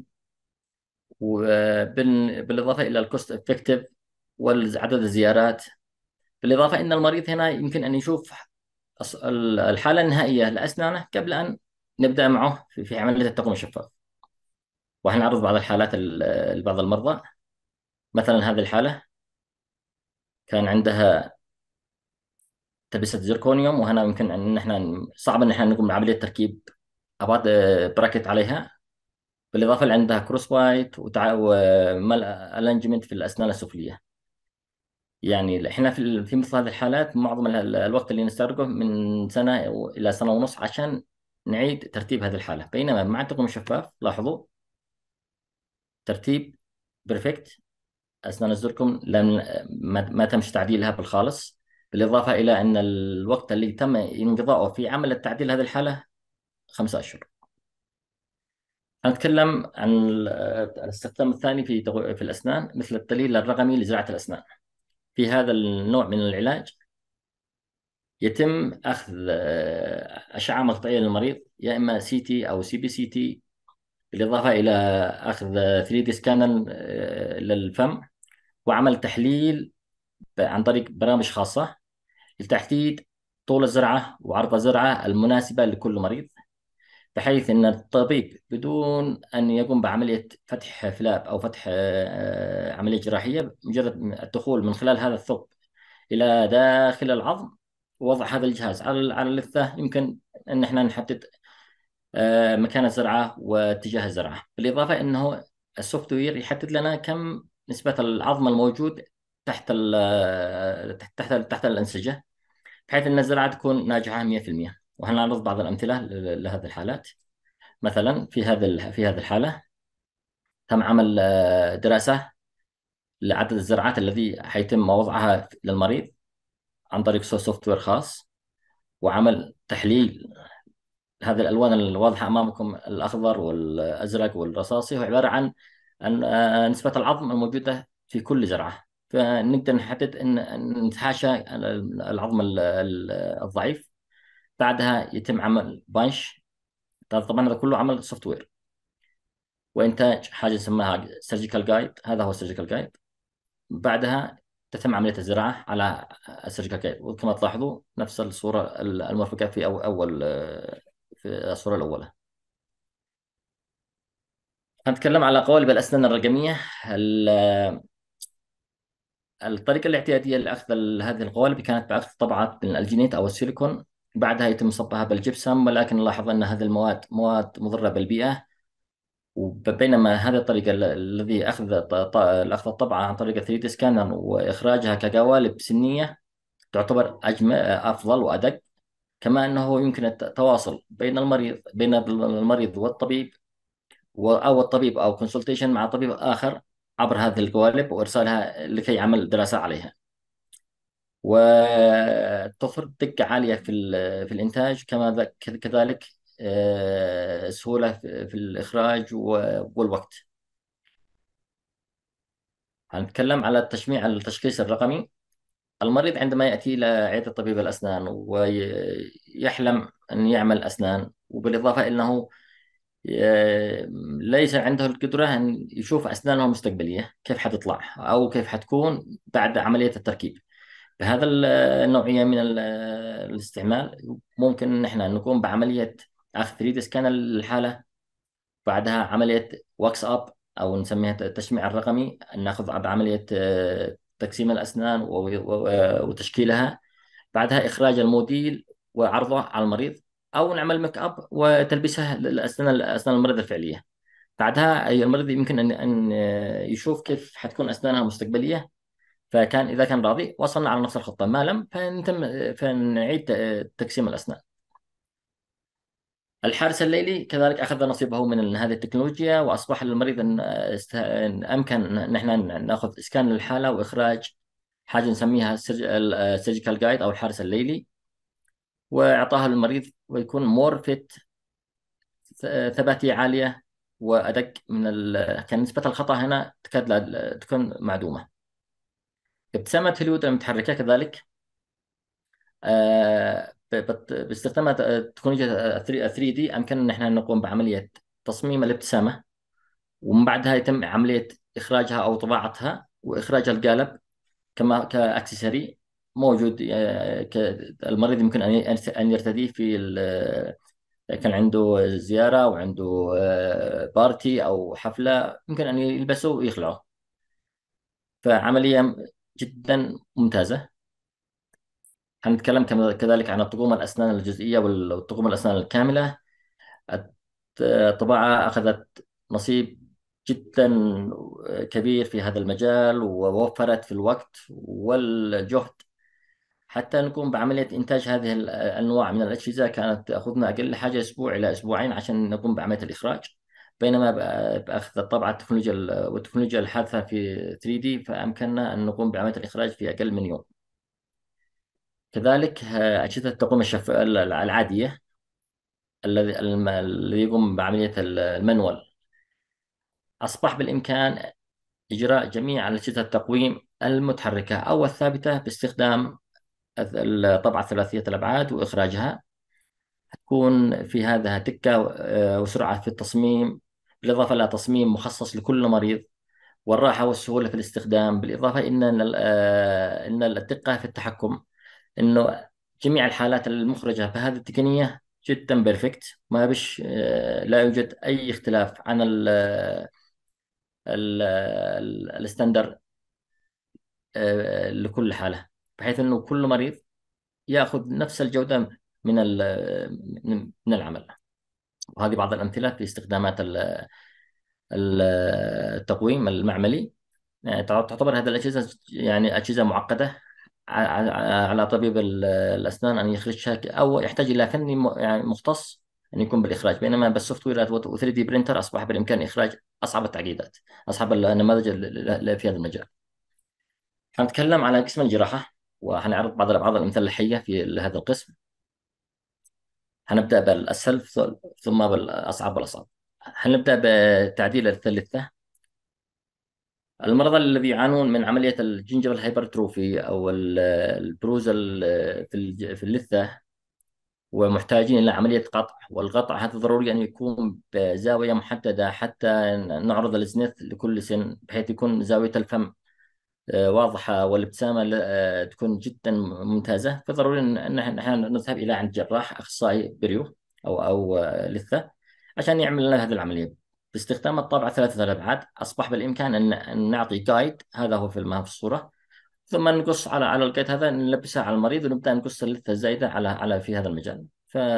وبالإضافة إلى الكوست افكتيف وعدد الزيارات. بالإضافة أن المريض هنا يمكن أن يشوف أص- الحالة النهائية لأسنانه قبل أن نبدأ معه في في عملية التقويم الشفاف. وحنعرض بعض الحالات ال- لبعض المرضى. مثلا هذه الحالة كان عندها تلبسة زيركونيوم، وهنا يمكن أن احنا صعب أن احنا نقوم بعملية تركيب أبعاد براكت عليها. بالإضافة اللي عندها كروس بايت وتع... وملء الانجمنت في الأسنان السفلية. يعني احنا في ال- في مثل هذه الحالات معظم ال- الوقت اللي نستغرقه من سنة إلى سنة ونص عشان نعيد ترتيب هذه الحالة. بينما مع التقويم الشفاف لاحظوا ترتيب بيرفكت. أسنان الزركم لم ما ما تمش تعديلها بالخالص. بالإضافة إلى أن الوقت اللي تم انقضاؤه في عمل التعديل هذه الحالة خمسة أشهر. هنتكلم عن ال- الاستخدام الثاني في تغ- في الأسنان مثل التحليل الرقمي لزراعة الأسنان. في هذا النوع من العلاج يتم أخذ آه، أشعة مقطعية للمريض، يا إما سي تي أو سي بي سي تي، بالإضافة إلى أخذ ثري دي سكان للفم وعمل تحليل عن طريق برامج خاصة لتحديد طول الزرعة وعرض الزرعة المناسبة لكل مريض، بحيث أن الطبيب بدون أن يقوم بعملية فتح فلاب أو فتح آه، عملية جراحية، مجرد الدخول من خلال هذا الثقب إلى داخل العظم ووضع هذا الجهاز على على اللثة، يمكن أن احنا نحدد آه، مكان الزرعة واتجاه الزرعة. بالإضافة أنه السوفت وير يحدد لنا كم نسبة العظم الموجود تحت ال- تحت تحت تحت الأنسجة، بحيث أن الزراعة تكون ناجحة مئة في المئة. وهنعرض بعض الأمثلة ل- لهذه الحالات. مثلا في هذه ال- في هذه الحالة تم عمل آه، دراسة لعدد الزرعات الذي حيتم وضعها للمريض عن طريق سوفت وير خاص، وعمل تحليل هذه الألوان الواضحة أمامكم، الأخضر والأزرق والرصاصي، هو عبارة عن عن آه، نسبة العظم الموجودة في كل زرعة. فنقدر نحدد أن أن نتحاشى العظم ال- ال- الضعيف. بعدها يتم عمل بانش. طبعا هذا كله عمل سوفت وير، وإنتاج حاجة نسميها سيرجيكال جايد. هذا هو السيرجيكال جايد. بعدها تتم عملية الزراعة على السيرجيكال جايد، وكما تلاحظوا نفس الصورة المرفقة في أو- أول آه، في الصورة الأولى. هنتكلم على قوالب الأسنان الرقمية. ال- الطريقة الاعتيادية لأخذ ال- هذه القوالب كانت بأخذ طبعات من الجينيت أو السيليكون، بعدها يتم صبها بالجبسم، ولكن نلاحظ أن هذه المواد مواد مضرة بالبيئة. وبينما هذه الطريقة ال- الذي أخذ ط- ط- أخذ الطبعة عن طريق ثري دي سكانر وإخراجها كقوالب سنية تعتبر أجمل أفضل وأدق. كما أنه يمكن التواصل بين المريض بين المريض والطبيب، و- أو الطبيب أو كونسلتيشن مع طبيب آخر عبر هذه القوالب وإرسالها لكي يعمل دراسة عليها. وتفرض دقة عالية في ال- في الإنتاج، كما ذا- كذلك آه، سهولة في في الإخراج و- والوقت. هنتكلم على التشميع التشخيص الرقمي. المريض عندما يأتي إلى عيادة طبيب الأسنان ويحلم أن يعمل أسنان، وبالإضافة إلى أنه ي- ليس عنده القدرة أن يشوف أسنانه المستقبلية كيف حتطلع أو كيف حتكون بعد عملية التركيب، بهذا ال- النوعية من ال- الاستعمال ممكن نحن نقوم بعملية أخذ ثري دي سكان للحالة، بعدها عملية واكس أب أو نسميها التشميع الرقمي، ناخذ بعملية آه، تقسيم الأسنان و- و- وتشكيلها، بعدها إخراج الموديل وعرضه على المريض، أو نعمل ميك اب وتلبسها للأسنان أسنان المريض الفعلية. بعدها أي المريض يمكن أن أن يشوف كيف حتكون أسنانها المستقبلية، فكان إذا كان راضي وصلنا على نفس الخطة، ما لم فنتم فنعيد تقسيم الأسنان. الحارس الليلي كذلك أخذ نصيبه من هذه التكنولوجيا، وأصبح للمريض أن است- إن أمكن أن نحن نأخذ إسكان للحالة وإخراج حاجة نسميها السيرجيكال جايد أو الحارس الليلي، وإعطاها للمريض ويكون مور فيت، ثباتية عالية وأدق من ال... كان نسبة الخطأ هنا تكاد لا تكون معدومة. ابتسامة هوليوود المتحركة كذلك آه، ب- بت- باستخدام تكنولوجيا ثري دي أمكن أن احنا نقوم بعملية تصميم الابتسامة، ومن بعدها يتم عملية إخراجها أو طباعتها وإخراج القالب كما كأكسسوري موجود. آه، ك- المريض يمكن أن ي- أن يرتديه في ال- كان عنده زيارة أو عنده آه، بارتي أو حفلة، يمكن أن يلبسه ويخلعه. فعملية جدا ممتازة. هنتكلم كما- كذلك عن الطقوم الأسنان الجزئية والطقوم الأسنان الكاملة. الطباعة أخذت نصيب جدا كبير في هذا المجال، ووفرت في الوقت والجهد حتى نقوم بعملية إنتاج هذه الأنواع من الأجهزة. كانت تأخذنا أقل حاجة أسبوع إلى أسبوعين عشان نقوم بعملية الإخراج، بينما بأ- بأخذ الطبعة التكنولوجيا ال- والتكنولوجيا الحادثة في ثري دي فأمكننا أن نقوم بعملية الإخراج في أقل من يوم. كذلك آه، أجهزة التقويم الشف... العادية الذي الم- الذي يقوم بعملية المانوال، أصبح بالإمكان إجراء جميع أجهزة التقويم المتحركة أو الثابتة باستخدام الطبعة ثلاثية الأبعاد وإخراجها. تكون في هذا دقة آه، وسرعة في التصميم، بالإضافة إلى تصميم مخصص لكل مريض، والراحة والسهولة في الاستخدام، بالإضافة إن ال- آه، إن الدقة في التحكم، إنه جميع الحالات المخرجة بهذه التقنية جدا بيرفكت، ما بش آه، لا يوجد أي اختلاف عن ال ال ال- الستاندر آه، لكل حالة، بحيث إنه كل مريض يأخذ نفس الجودة من ال- من من العمل. وهذه بعض الأمثلة في استخدامات ال- ال- التقويم المعملي. يعني تعتبر هذه الأجهزة يعني أجهزة معقدة، ع- ع- على طبيب ال- الأسنان أن يخرجها، ك- أو يحتاج إلى فني م- يعني مختص أن يكون بالإخراج، بينما بالسوفت وير و ثري دي برينتر أصبح بالإمكان إخراج أصعب التعقيدات، أصعب النماذج ال- ال- في هذا المجال. حنتكلم على قسم الجراحة، وحنعرض بعض بعض الأمثلة الحية في هذا القسم. هنبدأ بالأسهل ثم بالأصعب والأصعب. هنبدأ بتعديل الثالثة. المرضى الذي يعانون من عملية الجنجرال هايبرتروفي أو ال- البروز ال- في الج- في اللثة، ومحتاجين إلى عملية قطع، والقطع هذا ضروري أن يكون بزاوية محددة حتى نعرض الزنيث لكل سن، بحيث يكون زاوية الفم آه، واضحة، والابتسامة آه، تكون جدا ممتازة. فضروري أن إن نحن نذهب إلى عند جراح أخصائي بريو أو أو آه، لثة عشان يعمل لنا هذه العملية. باستخدام الطابعة ثلاثة الأبعاد أصبح بالإمكان أن أن نعطي جايد، هذا هو في الم- في الصورة، ثم نقص على على الجايد هذا، نلبسها على المريض، ونبدأ نقص اللثة الزايدة على على في هذا المجال.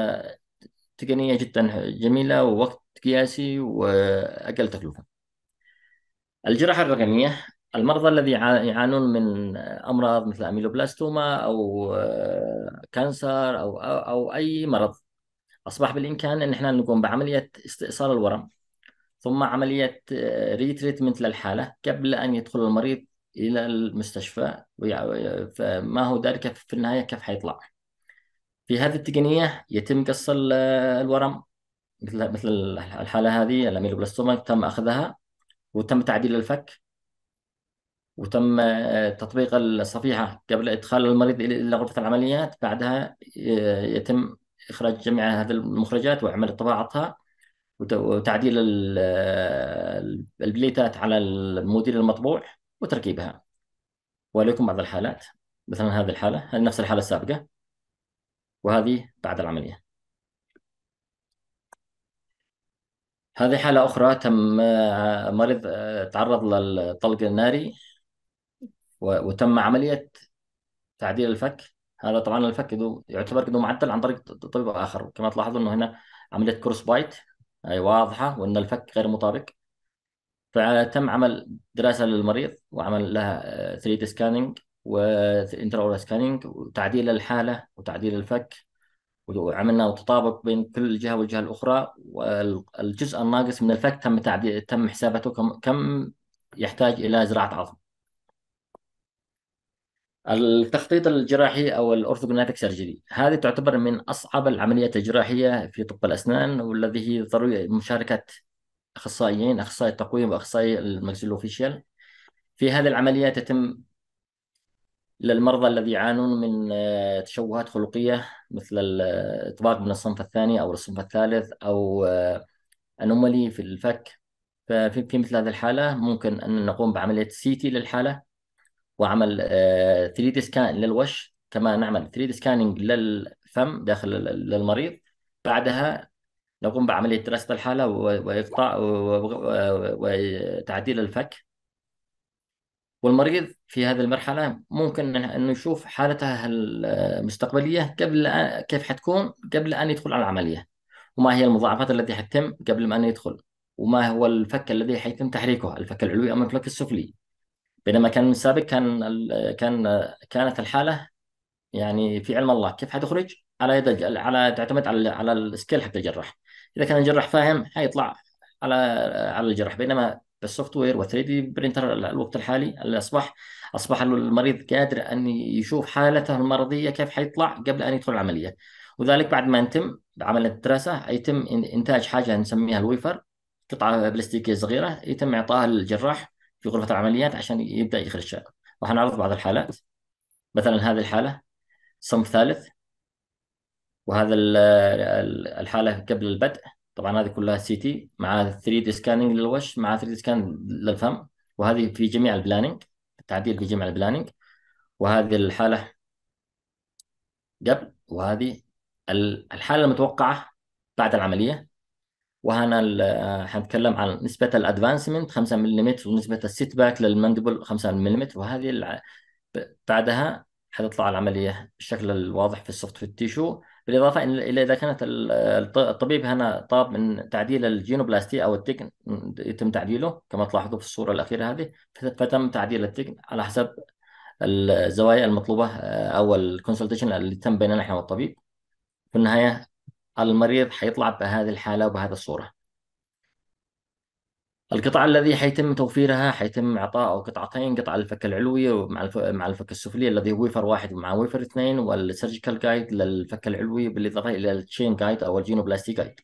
فتقنية جدا جميلة، ووقت قياسي، وأقل تكلفة. الجراحة الرقمية. المرضى الذي يعا- يعانون من أمراض مثل أميلوبلاستوما أو آه، كانسر أو أو أو أي مرض، أصبح بالإمكان أن احنا نقوم بعملية استئصال الورم، ثم عملية ريتريتمنت للحالة قبل أن يدخل المريض إلى المستشفى، ويع- فما هو ذلك في النهاية كيف حيطلع. في هذه التقنية يتم قص ال- الورم، مثل مثل الحالة هذه الأميلوبلاستوما، تم أخذها وتم تعديل الفك، وتم آه، تطبيق الصفيحة قبل إدخال المريض إلى إلى غرفة العمليات. بعدها آه، يتم إخراج جميع هذه المخرجات وعمل طباعتها، وت- وتعديل ال- آه، البليتات على الموديل المطبوع وتركيبها. ولكم بعض الحالات، مثلا هذه الحالة، هذه نفس الحالة السابقة، وهذه بعد العملية. هذه حالة أخرى، تم آه، مريض آه، تعرض للطلق الناري، و- وتم عملية تعديل الفك. هذا طبعا الفك ذو يعتبر ذو معدل عن طريق طبيب آخر، كما تلاحظوا أنه هنا عملية كروس بايت أي واضحة، وأن الفك غير مطابق. فتم عمل دراسة للمريض، وعمل لها ثري دي سكاننج وانتراورال سكاننج، وتعديل الحالة وتعديل الفك، وعملنا تطابق بين كل جهة والجهة الأخرى. والجزء الناقص من الفك تم تعديل، تم حسابته كم كم يحتاج إلى زراعة عظم. التخطيط الجراحي أو الأورثوغناتيك سيرجري، هذه تعتبر من أصعب العمليات الجراحية في طب الأسنان، والذي هي ضروري مشاركة أخصائيين، أخصائي التقويم وأخصائي الماكسيلوفيشيال. في هذه العمليات تتم للمرضى الذي يعانون من آه، تشوهات خلقية، مثل الإطباق من الصنف الثاني أو الصنف الثالث، أو أنومالي في الفك. ففي في مثل هذه الحالة ممكن أن نقوم بعملية سي تي للحالة، وعمل ثري دي سكان للوش، كما نعمل ثري دي سكاننج للفم داخل ال- للمريض. بعدها نقوم بعملية دراسة الحالة و- وإقطاع و- و- وتعديل الفك. والمريض في هذه المرحلة ممكن أنه يشوف حالته المستقبلية قبل أن- كيف حتكون قبل أن يدخل على العملية، وما هي المضاعفات التي حتتم قبل ما أن يدخل، وما هو الفك الذي حيتم تحريكه، الفك العلوي أم الفك السفلي. بينما كان من السابق كان ال- كان كانت الحالة يعني في علم الله كيف حتخرج، على يد الج- على تعتمد على على السكيل حق الجراح. اذا كان الجراح فاهم حيطلع على على الجراح. بينما بالسوفت وير و3 دي برينتر الوقت الحالي اللي اصبح اصبح المريض قادر ان يشوف حالته المرضيه كيف حيطلع قبل ان يدخل العمليه. وذلك بعد ما يتم عمليه الدراسه، يتم إن- انتاج حاجه نسميها الويفر، قطعه بلاستيكيه صغيره، يتم اعطاها للجراح في غرفه العمليات عشان يبدا يخرجها. وحنعرض بعض الحالات، مثلا هذه الحاله صنف ثالث، وهذا ال- ال- الحالة قبل البدء. طبعا هذه كلها سي تي مع ثري دي سكاننج للوش مع ثري دي سكان للفم. وهذه في جميع البلاننج، التعديل في جميع البلاننج. وهذه الحالة قبل، وهذه ال- الحالة المتوقعة بعد العملية. وهنا ال- حنتكلم عن نسبة الادفانسمنت خمسة ملم، ونسبة السيت باك للمندبل خمسة ملم. وهذه الع- ب- بعدها حتطلع العملية بالشكل الواضح في السوفت في التيشو. بالإضافة إلى إلى إذا كانت ال- الط- الطبيب هنا طلب من تعديل الجينوبلاستي أو التكن، يتم تعديله كما تلاحظوا في الصورة الأخيرة هذه. فتم تعديل التكن على حسب الزوايا المطلوبة، آه، أو الكونسلتيشن اللي تم بيننا نحن والطبيب. في النهاية المريض حيطلع بهذه الحالة وبهذه الصورة. القطع الذي حيتم توفيرها، حيتم إعطاء قطعتين: قطعة الفك العلوي مع الف... مع الفك السفلي الذي هو ويفر واحد مع ويفر اثنين، والسيرجيكال جايد للفك العلوي، بالإضافة إلى التشين جايد أو الجينوبلاستي جايد.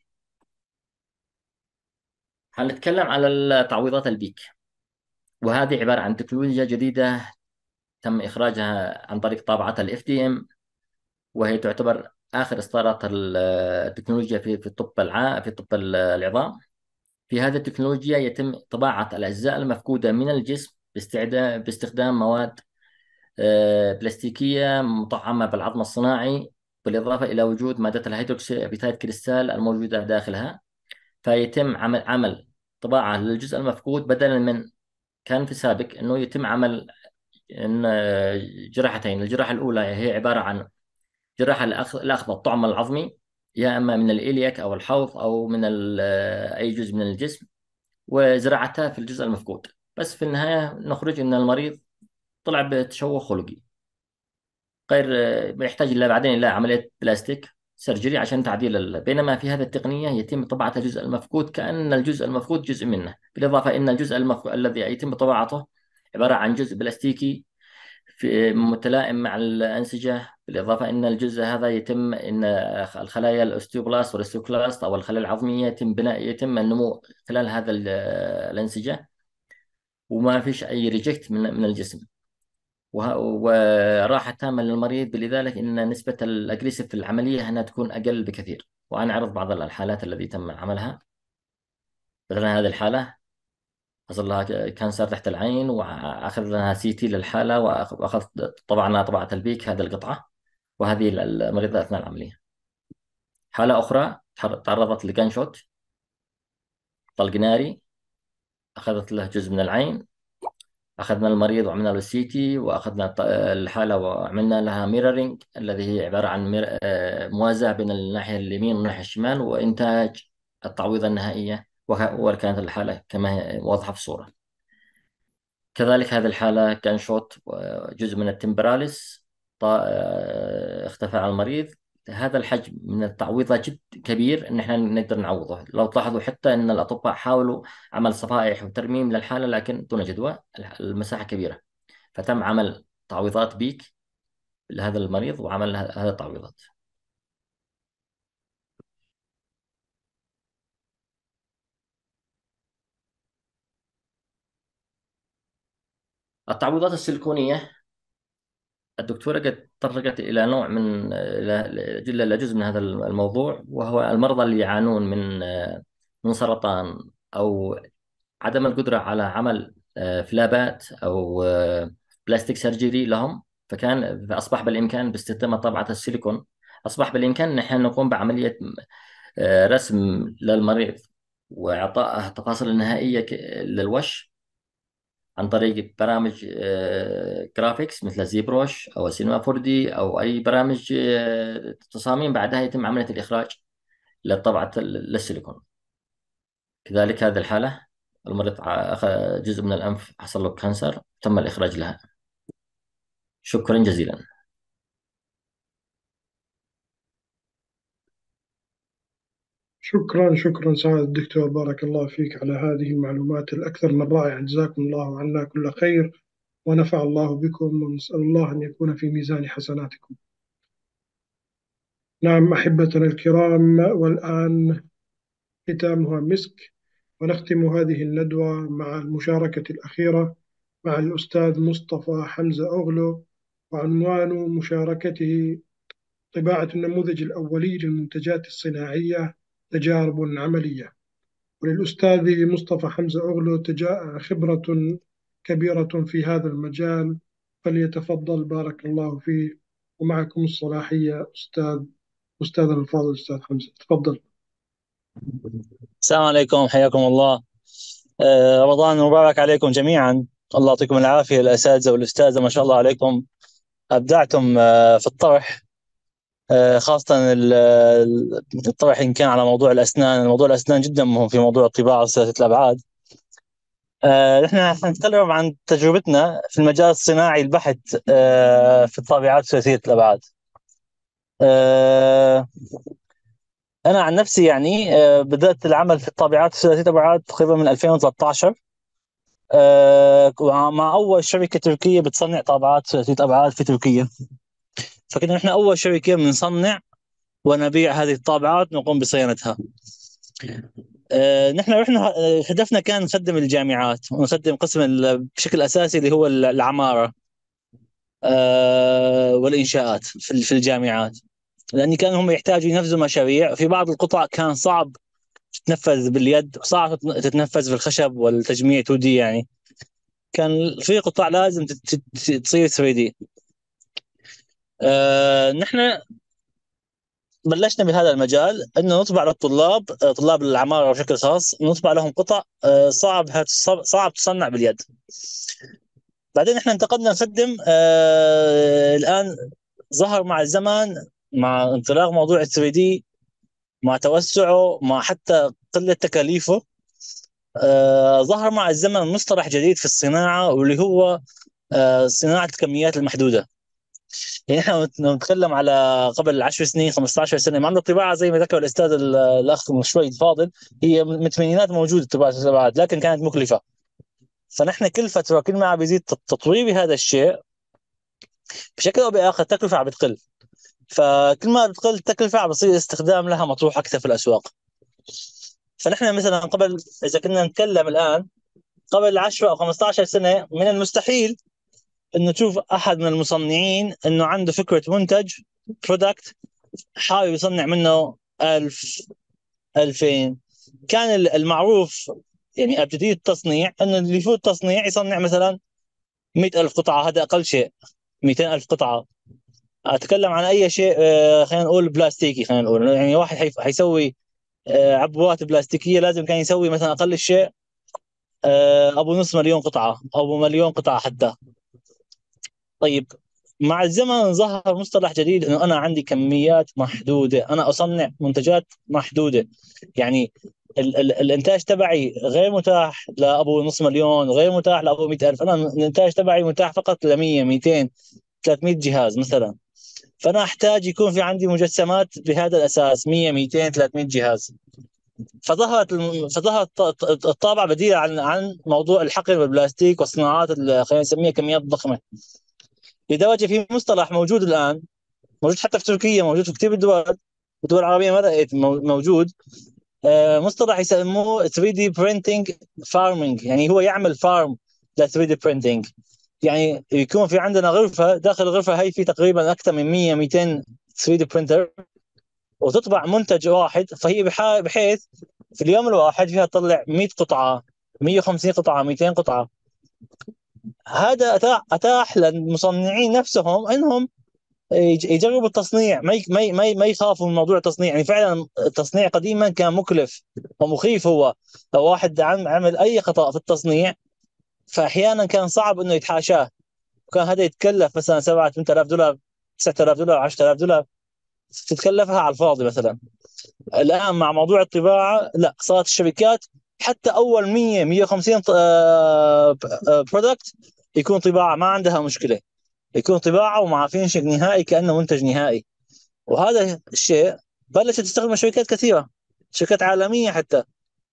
حنتكلم على تعويضات البيك، وهذه عبارة عن تكنولوجيا جديدة تم إخراجها عن طريق طابعة ال إف دي إم، وهي تعتبر آخر إصدارات التكنولوجيا في في الطب الع... في طب العظام. في هذه التكنولوجيا يتم طباعة الأجزاء المفقودة من الجسم باستعدا- باستخدام مواد آه، بلاستيكية مطعمة بالعظم الصناعي، بالإضافة إلى وجود مادة الهيدروكسي أبيتايد كريستال الموجودة داخلها. فيتم عمل عمل طباعة للجزء المفقود، بدلا من كان في السابق أنه يتم عمل إن آه، جراحتين. الجراحة الأولى هي عبارة عن جراحة لأخ- لأخذ الطعم العظمي، يا إما من الإلياك أو الحوض أو من ال- آه، أي جزء من الجسم، وزراعتها في الجزء المفقود. بس في النهاية نخرج أن المريض طلع بتشوه خلقي غير بيحتاج إلى بعدين إلى عملية بلاستيك سيرجري عشان تعديل ال... بينما في هذه التقنية يتم طباعة الجزء المفقود كأن الجزء المفقود جزء منه. بالإضافة إن الجزء المفقود الذي يتم طباعته عبارة عن جزء بلاستيكي في متلائم مع الأنسجة. بالإضافة إن الجزء هذا يتم إن الخلايا الأوستيوبلاست والأوستيوكلاست أو الخلايا العظمية يتم بناء يتم النمو خلال هذا ال- الأنسجة، وما فيش أي ريجكت من من الجسم، وه- وراحة تامة للمريض. لذلك إن نسبة الأجريسيف في العملية هنا تكون أقل بكثير. وأنا أعرض بعض الحالات التي تم عملها. مثلا هذه الحالة حصل لها ك- كانسر تحت العين، وأخذ لها سي تي للحالة، وأخ- وأخذت طبعا طبعة البيك هذه القطعة، وهذه المريضة أثناء العملية. حالة أخرى تحر- تعرضت لجان شوت، طلق ناري، أخذت له جزء من العين. أخذنا المريض وعملنا له السي تي، وأخذنا الط- الحالة وعملنا لها ميرورينج، الذي هي عبارة عن مير... آه، موازاة بين الناحية اليمين والناحية الشمال، وإنتاج التعويضة النهائية. وه- وكانت الحالة كما هي واضحة في الصورة. كذلك هذه الحالة كان شوت جزء من التمبراليس، ط- آه، اختفى على المريض. هذا الحجم من التعويضة جد كبير ان احنا نقدر نعوضه. لو تلاحظوا حتى ان الاطباء حاولوا عمل صفائح وترميم للحالة لكن دون جدوى، المساحة كبيرة. فتم عمل تعويضات بيك لهذا المريض، وعمل ه- هذه التعويضات. التعويضات السيليكونية، الدكتورة قد تطرقت إلى نوع من إلى إلى جزء من هذا الموضوع، وهو المرضى اللي يعانون من من سرطان، أو عدم القدرة على عمل آه، فلابات أو آه، بلاستيك سيرجري لهم. فكان فأصبح بالإمكان باستخدام طبعة السيليكون، أصبح بالإمكان أن نحن نقوم بعملية آه، رسم للمريض وإعطائه التفاصيل النهائية ك- للوش عن طريق برامج آه، جرافيكس مثل زيبروش أو سينما فور دي أو أي برامج آه، تصاميم. بعدها يتم عملية الإخراج لطبعة للسيليكون. كذلك هذه الحالة المريض ع- أخذ جزء من الأنف، حصل له كانسر، تم الإخراج لها. شكرا جزيلا. شكرا شكرا سعادة الدكتور، بارك الله فيك على هذه المعلومات الأكثر من رائعة. جزاكم الله عنا كل خير ونفع الله بكم، ونسأل الله أن يكون في ميزان حسناتكم. نعم أحبتنا الكرام، والآن ختامها مسك، ونختم هذه الندوة مع المشاركة الأخيرة مع الأستاذ مصطفى حمزة أغلو، وعنوان مشاركته: طباعة النموذج الأولي للمنتجات الصناعية، تجارب عملية. وللأستاذ مصطفى حمزة أغلو تجا- خبرة كبيرة في هذا المجال، فليتفضل بارك الله فيه. ومعكم الصلاحية أستاذ أستاذنا الفاضل أستاذ حمزة، تفضل. السلام عليكم، حياكم الله. آه، رمضان مبارك عليكم جميعا. الله يعطيكم العافية الأساتذة والأستاذة، ما شاء الله عليكم، أبدعتم آه، في الطرح، آه، خاصة ال- ال- الطرح إن كان على موضوع الأسنان. موضوع الأسنان جدا مهم في موضوع الطباعة ثلاثية الأبعاد. آه، نحن حنتكلم عن تجربتنا في المجال الصناعي البحت آه، في الطابعات ثلاثية الأبعاد. آه، أنا عن نفسي يعني آه، بدأت العمل في الطابعات ثلاثية الأبعاد تقريبا من ألفين وثلاثة عشر، آه، مع أول شركة تركية بتصنع طابعات ثلاثية أبعاد في تركيا. فكنا نحن أول شركة بنصنع ونبيع هذه الطابعات ونقوم بصيانتها. آه، نحن رحنا آه، هدفنا كان نخدم الجامعات ونخدم قسم ال- بشكل أساسي اللي هو ال- العمارة آه، والإنشاءات في ال- في الجامعات، لأن كانوا هم يحتاجوا ينفذوا مشاريع. في بعض القطع كان صعب تتنفذ باليد، صعب تتنفذ في الخشب والتجميع تو دي، يعني كان في قطع لازم تت- تت- تصير ثري دي. آه، نحن بلشنا بهذا المجال انه نطبع للطلاب، آه، طلاب العماره بشكل خاص، نطبع لهم قطع آه، صعب هت- صعب تصنع باليد. بعدين احنا انتقلنا نخدم، آه، الان ظهر مع الزمن، مع انطلاق موضوع ال ثري دي، مع توسعه، مع حتى قله تكاليفه، آه، ظهر مع الزمن مصطلح جديد في الصناعه، واللي هو آه، صناعه الكميات المحدوده. يعني احنا نتكلم على قبل عشر سنين خمسة عشر سنه، مع انه الطباعه زي ما ذكر الاستاذ ال- الاخ من شوي فاضل، هي من الثمانينات موجوده طباعه الابعاد، لكن كانت مكلفه. فنحن كل فتره كل ما عم بيزيد تطوير بهذا الشيء بشكل او باخر التكلفه عم بتقل، فكل ما بتقل التكلفه عم بصير استخدام لها مطروح اكثر في الاسواق. فنحن مثلا قبل، اذا كنا نتكلم الان قبل عشرة او خمسة عشر سنه، من المستحيل انه تشوف احد من المصنعين انه عنده فكره منتج برودكت حابب يصنع منه ألف ألفين. كان المعروف يعني ابتدي التصنيع انه اللي يفوت تصنيع يصنع مثلا مئة ألف قطعه، هذا اقل شيء، مئتين ألف قطعه. اتكلم عن اي شيء آه، خلينا نقول بلاستيكي، خلينا نقول يعني واحد حيف- حيسوي آه، عبوات بلاستيكيه لازم كان يسوي مثلا اقل شيء آه، ابو نص مليون قطعه، ابو مليون قطعه حتى. طيب، مع الزمن ظهر مصطلح جديد انه انا عندي كميات محدوده، انا اصنع منتجات محدوده. يعني ال ال الانتاج تبعي غير متاح لابو نص مليون، غير متاح لابو مئة ألف، انا الانتاج تبعي متاح فقط ل مية مئتين ثلاثمئة جهاز مثلا. فانا احتاج يكون في عندي مجسمات بهذا الاساس مية مئتين ثلاثمئة جهاز. فظهرت الم- فظهرت الط- الط- الطابعه بديله عن عن موضوع الحقل والبلاستيك والصناعات اللي خلينا نسميها كميات ضخمه، لدرجه في مصطلح موجود الان، موجود حتى في تركيا، موجود في كثير من الدول، الدول العربيه ما لقيت مو- موجود، آه، مصطلح يسموه ثري دي printing farming. يعني هو يعمل فارم ل ثري دي printing. يعني يكون في عندنا غرفه، داخل الغرفه هي في تقريبا اكثر من مية مئتين ثري دي printer، وتطبع منتج واحد. فهي بح- بحيث في اليوم الواحد فيها تطلع مئة قطعه، مية وخمسين قطعه، مئتين قطعه. هذا اتاح اتاح للمصنعين نفسهم انهم يج- يجربوا التصنيع، ما ي- ما ي- ما ي- ما يخافوا من موضوع التصنيع. يعني فعلا التصنيع قديما كان مكلف ومخيف. هو لو واحد عم- عمل اي خطأ في التصنيع فاحيانا كان صعب انه يتحاشاه، وكان هذا يتكلف مثلا سبعة ثمانية آلاف دولار، تسعة آلاف دولار، عشرة آلاف دولار، تتكلفها على الفاضي مثلا. الان مع موضوع الطباعه لا، صارت الشركات حتى اول مية مية وخمسين برودكت يكون طباعه، ما عندها مشكله، يكون طباعه ومع فينشنج نهائي كانه منتج نهائي. وهذا الشيء بلشت تستخدمه شركات كثيره، شركات عالميه حتى،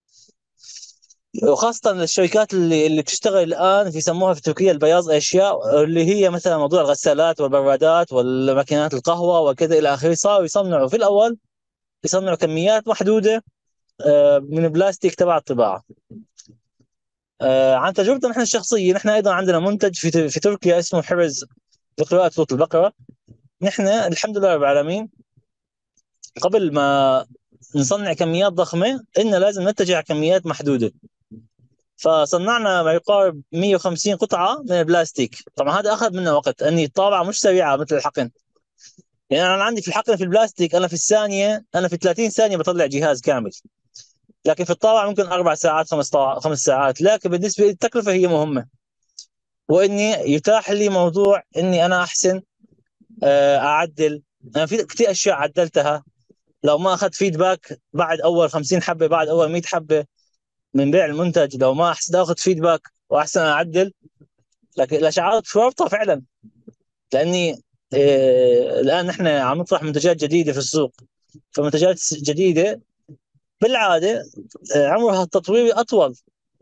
وخاصه الشركات اللي اللي بتشتغل الان يسموها في تركيا البياض اشياء، اللي هي مثلا موضوع الغسالات والبرادات والماكينات القهوه وكذا الى اخره. صاروا يصنعوا في الاول يصنعوا كميات محدوده آه، من البلاستيك تبع الطباعه. آه، عن تجربتنا نحن الشخصيه، نحن ايضا عندنا منتج في في تركيا اسمه حرز لقراءه صوت البقره. نحن الحمد لله رب العالمين قبل ما نصنع كميات ضخمه إن لازم نتجه على كميات محدوده. فصنعنا ما يقارب مئة وخمسين قطعة من البلاستيك. طبعا هذا أخذ منا وقت، أني الطابعة مش سريعة مثل الحقن. يعني أنا عندي في الحقن في البلاستيك أنا في الثانية أنا في ثلاثين ثانية بطلع جهاز كامل، لكن في الطابعة ممكن أربع ساعات خمس طا... خمس ساعات. لكن بالنسبة لي التكلفة هي مهمة، وإني يتاح لي موضوع إني أنا أحسن أعدل. أنا في كثير أشياء عدلتها لو ما أخذت فيدباك بعد أول خمسين حبة، بعد أول مئة حبة من بيع المنتج، لو ما أحسن أخذ فيدباك وأحسن أعدل. لكن الأشعار شرطة فعلا، لأني آه الآن نحن عم نطرح منتجات جديدة في السوق. فمنتجات جديدة بالعادة آه عمرها التطويري أطول.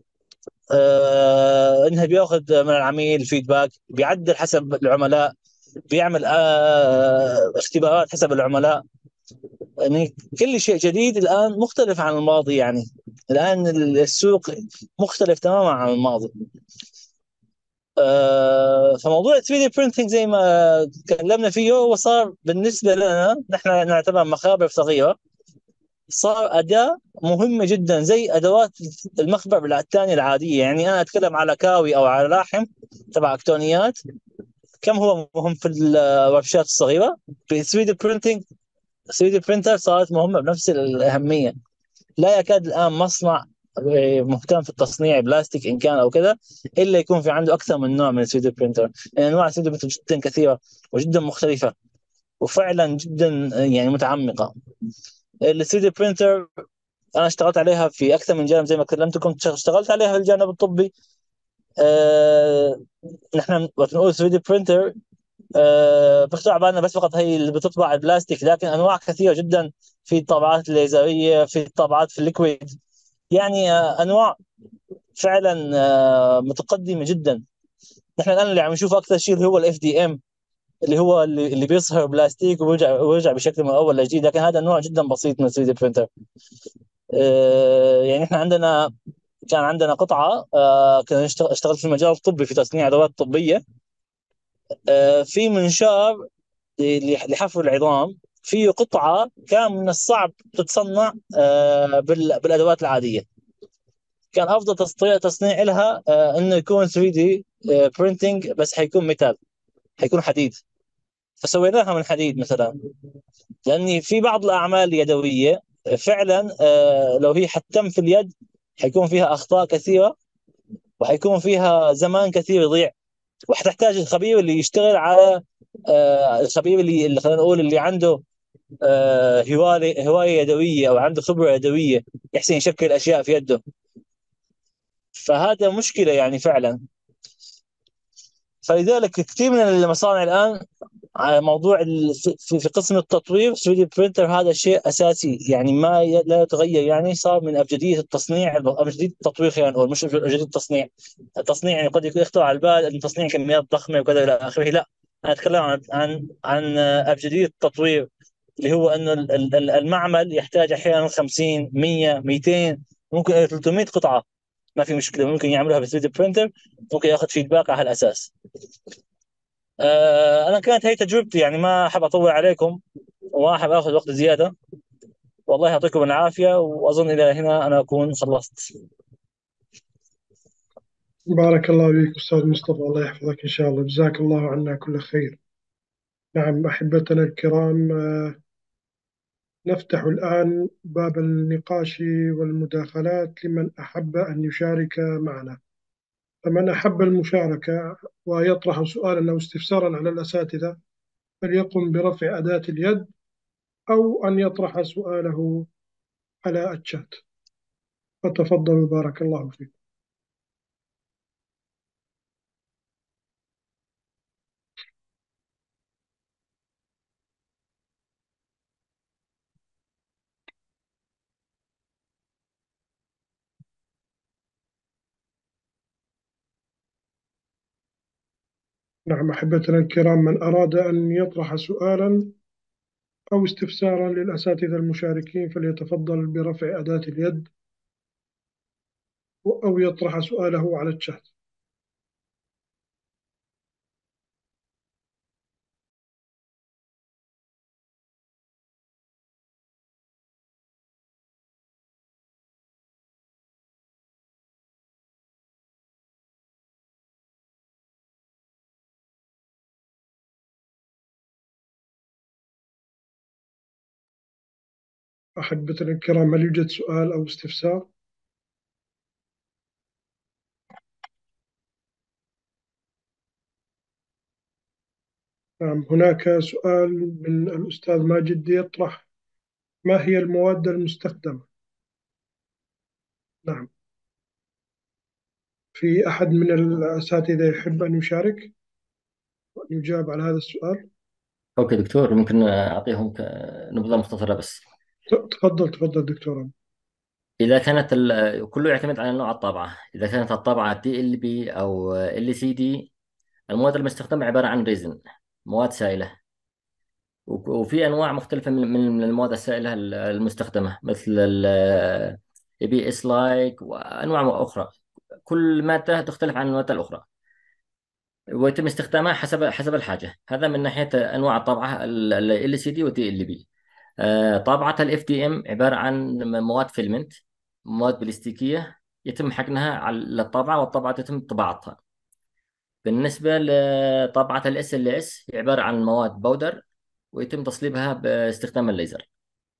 آه إنها بياخذ من العميل فيدباك، بيعدل حسب العملاء، بيعمل آه اختبارات حسب العملاء. يعني كل شيء جديد الآن مختلف عن الماضي. يعني الآن السوق مختلف تماما عن الماضي. آه فموضوع ثري دي printing زي ما تكلمنا فيه هو صار بالنسبة لنا نحن نعتبر مخابر صغيرة، صار أداة مهمة جدا زي أدوات المخبر الثانية العادية. يعني أنا أتكلم على كاوي أو على لاحم تبع أكتونيات، كم هو مهم في الورشات الصغيرة. في ثري دي printing ثري دي printer صارت مهمة بنفس الأهمية. لا يكاد الآن مصنع مهتم في التصنيع بلاستيك إن كان أو كذا إلا يكون في عنده أكثر من نوع من ثري دي printer. يعني أنواع ثري دي printer جدا كثيرة وجدا مختلفة وفعلا جدا يعني متعمقة. ال ثري دي printer أنا اشتغلت عليها في أكثر من جانب زي ما كلمتكم. اشتغلت عليها في الجانب الطبي. أه نحن وقت نقول ثري دي printer أه بخطر على بالنا بس فقط هي اللي بتطبع البلاستيك، لكن أنواع كثيرة جدا. في الطابعات الليزرية، في الطابعات في الليكويد، يعني أه أنواع فعلا أه متقدمة جدا. نحن الآن اللي عم نشوفه أكثر شيء اللي هو الاف دي ام، اللي هو اللي, اللي بيصهر بلاستيك ويرجع ويرجع بشكل من الاول لجديد، لكن هذا النوع جدا بسيط من ثري دي printer. أه يعني احنا عندنا كان عندنا قطعه أه كنا نشتغل اشتغلت في المجال الطبي في تصنيع ادوات طبيه. أه في منشار لحفر العظام، فيه قطعه كان من الصعب تتصنع أه بالادوات العاديه. كان افضل تصنيع تصنيع لها أه انه يكون ثري دي printing، بس حيكون ميتال، حيكون حديد. فسويناها من حديد مثلا، لأني في بعض الأعمال اليدوية فعلا آه لو هي حتتم في اليد حيكون فيها أخطاء كثيرة، وحيكون فيها زمان كثير يضيع، وحتحتاج الخبير اللي يشتغل على آه الخبير اللي, اللي خلينا نقول اللي عنده آه هواية هواية يدوية أو عنده خبرة يدوية يحسن يشكل أشياء في يده. فهذا مشكلة يعني فعلا. فلذلك كثير من المصانع الآن على موضوع في, في قسم التطوير ثري دي printer هذا شيء اساسي، يعني ما ي... لا يتغير. يعني صار من ابجديه التصنيع، ابجديه التطوير خلينا نقول، مش ابجديه التصنيع. التصنيع يعني قد يكون يخطر على البال ان تصنيع كميات ضخمه وكذا الى اخره، لا. انا اتكلم عن عن عن ابجديه التطوير، اللي هو انه المعمل يحتاج احيانا خمسين مئة مئتين ممكن ثلاثمئة قطعه، ما في مشكله، ممكن يعملوها ب ثري دي printer، ممكن ياخذ فيدباك على هالاساس. آه انا كانت هي تجربتي، يعني ما احب اطول عليكم وما احب اخذ وقت زياده. والله يعطيكم العافيه، واظن الى هنا انا اكون خلصت. بارك الله فيك أستاذ مصطفى، الله يحفظك إن شاء الله، جزاك الله عنا كل خير. نعم أحبتنا الكرام، آه، نفتح الآن باب النقاش والمداخلات لمن أحب أن يشارك معنا. فمن أحب المشاركة ويطرح سؤالا أو استفسارا على الأساتذة فليقم برفع أداة اليد أو أن يطرح سؤاله على الشات. فتفضلوا بارك الله فيكم. نعم أحبتنا الكرام، من أراد أن يطرح سؤالا أو استفسارا للأساتذة المشاركين فليتفضل برفع أداة اليد أو يطرح سؤاله على الشات. أحبتنا الكرام، هل يوجد سؤال أو استفسار؟ نعم، هناك سؤال من الأستاذ ماجد يطرح: ما هي المواد المستخدمة؟ نعم، في أحد من الأساتذة يحب أن يشارك وأن يجاب على هذا السؤال؟ اوكي دكتور، ممكن اعطيهم ك- نبذه مختصره بس. ت- تفضل تفضل دكتور. اذا كانت ال... كله يعتمد على نوع الطابعه. اذا كانت الطابعه دي ال بي او ال سي دي، المواد المستخدمه عباره عن ريزن، مواد سائله. وك- وفي انواع مختلفه من من من المواد السائله ال- المستخدمه، مثل ال اي بي اس لايك وانواع اخرى. كل ماده تختلف عن الماده الاخرى، ويتم استخدامها حسب حسب الحاجه. هذا من ناحيه انواع الطابعه ال سي دي والدي ال بي. طابعه الاف دي ام عباره عن مواد فيلمنت، مواد بلاستيكيه يتم حقنها على الطابعه، والطابعه تتم طباعتها. بالنسبه لطابعه الاس ال اس، هي عباره عن مواد بودر، ويتم تصليبها باستخدام الليزر.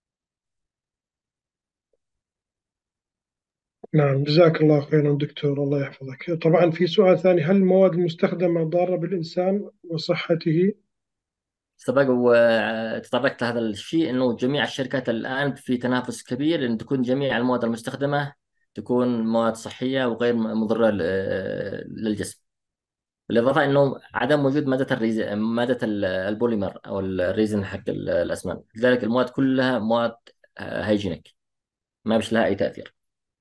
نعم، جزاك الله خيرا دكتور، الله يحفظك. طبعا في سؤال ثاني: هل المواد المستخدمة ضارة بالإنسان وصحته؟ سبق وتطرقت لهذا الشيء، انه جميع الشركات الان في تنافس كبير ان تكون جميع المواد المستخدمه تكون مواد صحيه وغير مضره ل- للجسم. بالاضافه انه عدم وجود ماده الريز ماده ال- البوليمر او الريزن حق ال- الاسنان، لذلك المواد كلها مواد هايجينيك، ما بش لها اي تاثير.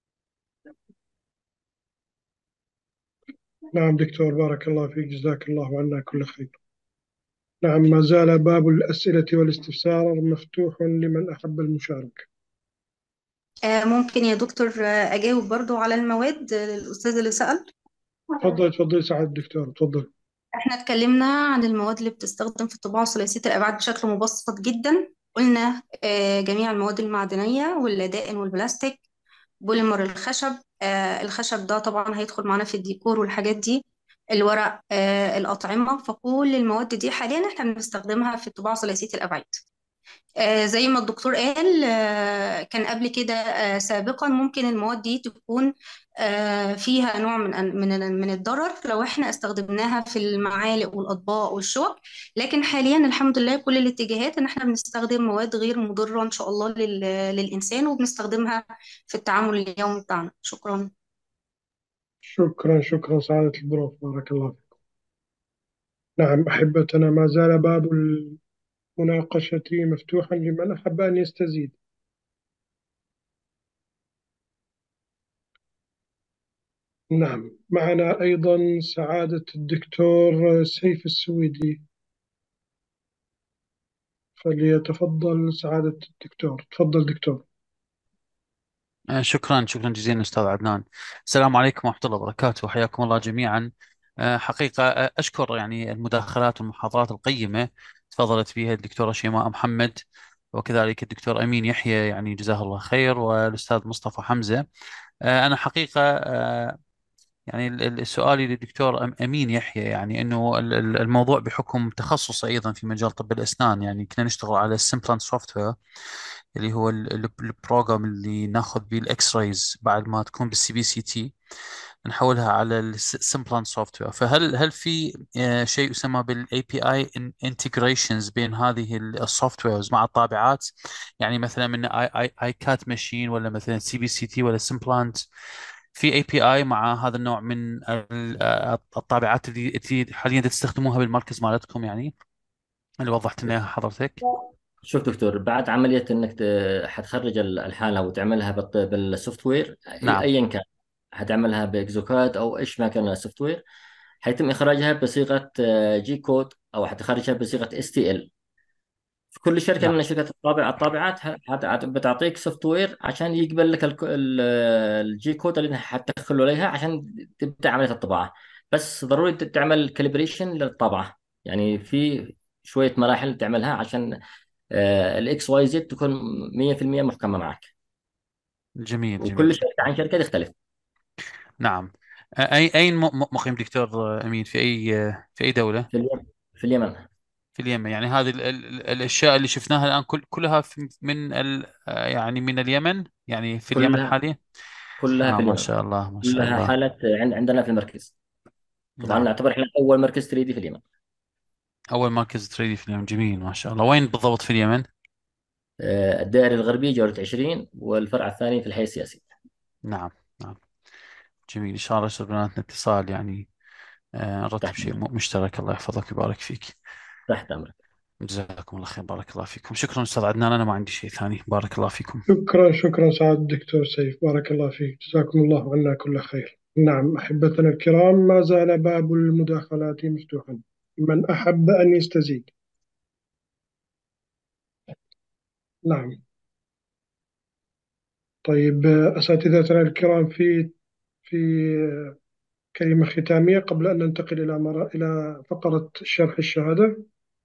نعم دكتور، بارك الله فيك، جزاك الله عنا كل خير. نعم، ما زال باب الأسئلة والاستفسار مفتوح لمن أحب المشاركة. آه، ممكن يا دكتور آه، أجاوب برضو على المواد آه، للأستاذ اللي سأل. تفضل تفضل سعادة الدكتور، تفضل. احنا اتكلمنا عن المواد اللي بتستخدم في الطباعة ثلاثية الأبعاد بشكل مبسط جدا. قلنا آه، جميع المواد المعدنية واللدائن والبلاستيك، بوليمر الخشب. آه، الخشب ده طبعا هيدخل معانا في الديكور والحاجات دي، الورق، آه، الأطعمة. فكل المواد دي حاليا احنا بنستخدمها في الطباعة ثلاثية الأبعاد. آه، زي ما الدكتور قال، آه، كان قبل كده آه، سابقا ممكن المواد دي تكون آه، فيها نوع من أن- من من الضرر لو احنا استخدمناها في المعالق والأطباق والشوك. لكن حاليا الحمد لله كل الاتجاهات ان احنا بنستخدم مواد غير مضرة ان شاء الله لل- للإنسان، وبنستخدمها في التعامل اليومي بتاعنا. شكرا. شكرا شكرا سعادة البروف، بارك الله فيك. نعم أحبتنا، ما زال باب المناقشة مفتوحا لمن أحب أن يستزيد. نعم، معنا أيضا سعادة الدكتور سيف السويدي، فليتفضل سعادة الدكتور. تفضل دكتور. آه، شكرا شكرا جزيلا أستاذ عدنان. السلام عليكم ورحمة الله وبركاته، حياكم الله جميعا. آه، حقيقة آه، أشكر يعني المداخلات والمحاضرات القيمة تفضلت بها الدكتورة شيماء محمد، وكذلك الدكتور أمين يحيى، يعني جزاه الله خير، والأستاذ مصطفى حمزة. آه، أنا حقيقة آه، يعني ال- ال- سؤالي للدكتور أم- أمين يحيى، يعني أنه ال- ال- الموضوع بحكم تخصص أيضا في مجال طب الأسنان، يعني كنا نشتغل على السيمبلانت سوفت وير، اللي هو ال- ال- البروجرام اللي ناخذ به الاكس رايز بعد ما تكون بالسي بي سي تي، نحولها على السيمبلانت سوفت وير. فهل هل في آه، شيء يسمى بالاي بي اي انتجريشنز بين هذه السوفت ويرز مع الطابعات؟ يعني مثلا من اي اي اي كات ماشين، ولا مثلا سي بي سي تي، ولا سيمبلانت، في اي بي اي مع هذا النوع من ال- آه، الطابعات اللي اللي حاليا تستخدموها بالمركز مالتكم، يعني اللي وضحت لنا إياها حضرتك. شوف دكتور، بعد عملية انك ت- حتخرج ال- الحالة وتعملها بالط- بالسوفت وير، أي- نعم. ايا كان، حتعملها باكزوكاد او ايش ما كان السوفت وير، حيتم اخراجها بصيغة آه، جي كود، او حتخرجها بصيغة اس تي ال. في كل شركة نعم. من شركات الطابع الطابعات ه- هت- هت- بتعطيك سوفت وير عشان يقبل لك الك- ال- الجي كود اللي انت حتدخله عليها عشان تبدأ عملية الطباعة. بس ضروري ت- تعمل كاليبريشن للطابعة، يعني في شوية مراحل تعملها عشان الاكس واي زد تكون مية في المية محكمه معك. جميل جميل. وكل شركه عن شركه تختلف. نعم. أي أين م- م- مقيم دكتور أمين، في أي في أي دولة؟ في اليمن. في اليمن. في اليمن. يعني هذه ال- ال- الأشياء اللي شفناها الآن كل كلها في من ال آه، يعني من اليمن، يعني في اليمن كلها حاليا. كلها آه في ما اليمن. شاء الله ما شاء كلها الله. حالات عند عندنا في المركز. طبعا نعم. نعتبر احنا اول مركز ثري دي في اليمن. أول مركز ثري دي في اليمن، جميل ما شاء الله. وين بالضبط في اليمن؟ آه، الدائري الغربي جولة عشرين، والفرع الثاني في الحي السياسي. نعم نعم. جميل، إن شاء الله يصير بيناتنا اتصال، يعني آه، نرتب تحت شيء أمرك. م- مشترك. الله يحفظك ويبارك فيك. تحت أمرك. جزاكم الله خير، بارك الله فيكم. شكرا أستاذ عدنان، أنا ما عندي شيء ثاني. بارك الله فيكم. شكرا شكرا سعادة الدكتور سيف، بارك الله فيك، جزاكم الله عنا كل خير. نعم أحبتنا الكرام، ما زال باب المداخلات مفتوحا، من أحب أن يستزيد. نعم. طيب أساتذتنا الكرام، في في كلمة ختامية قبل أن ننتقل إلى مرا إلى فقرة شرح الشهادة.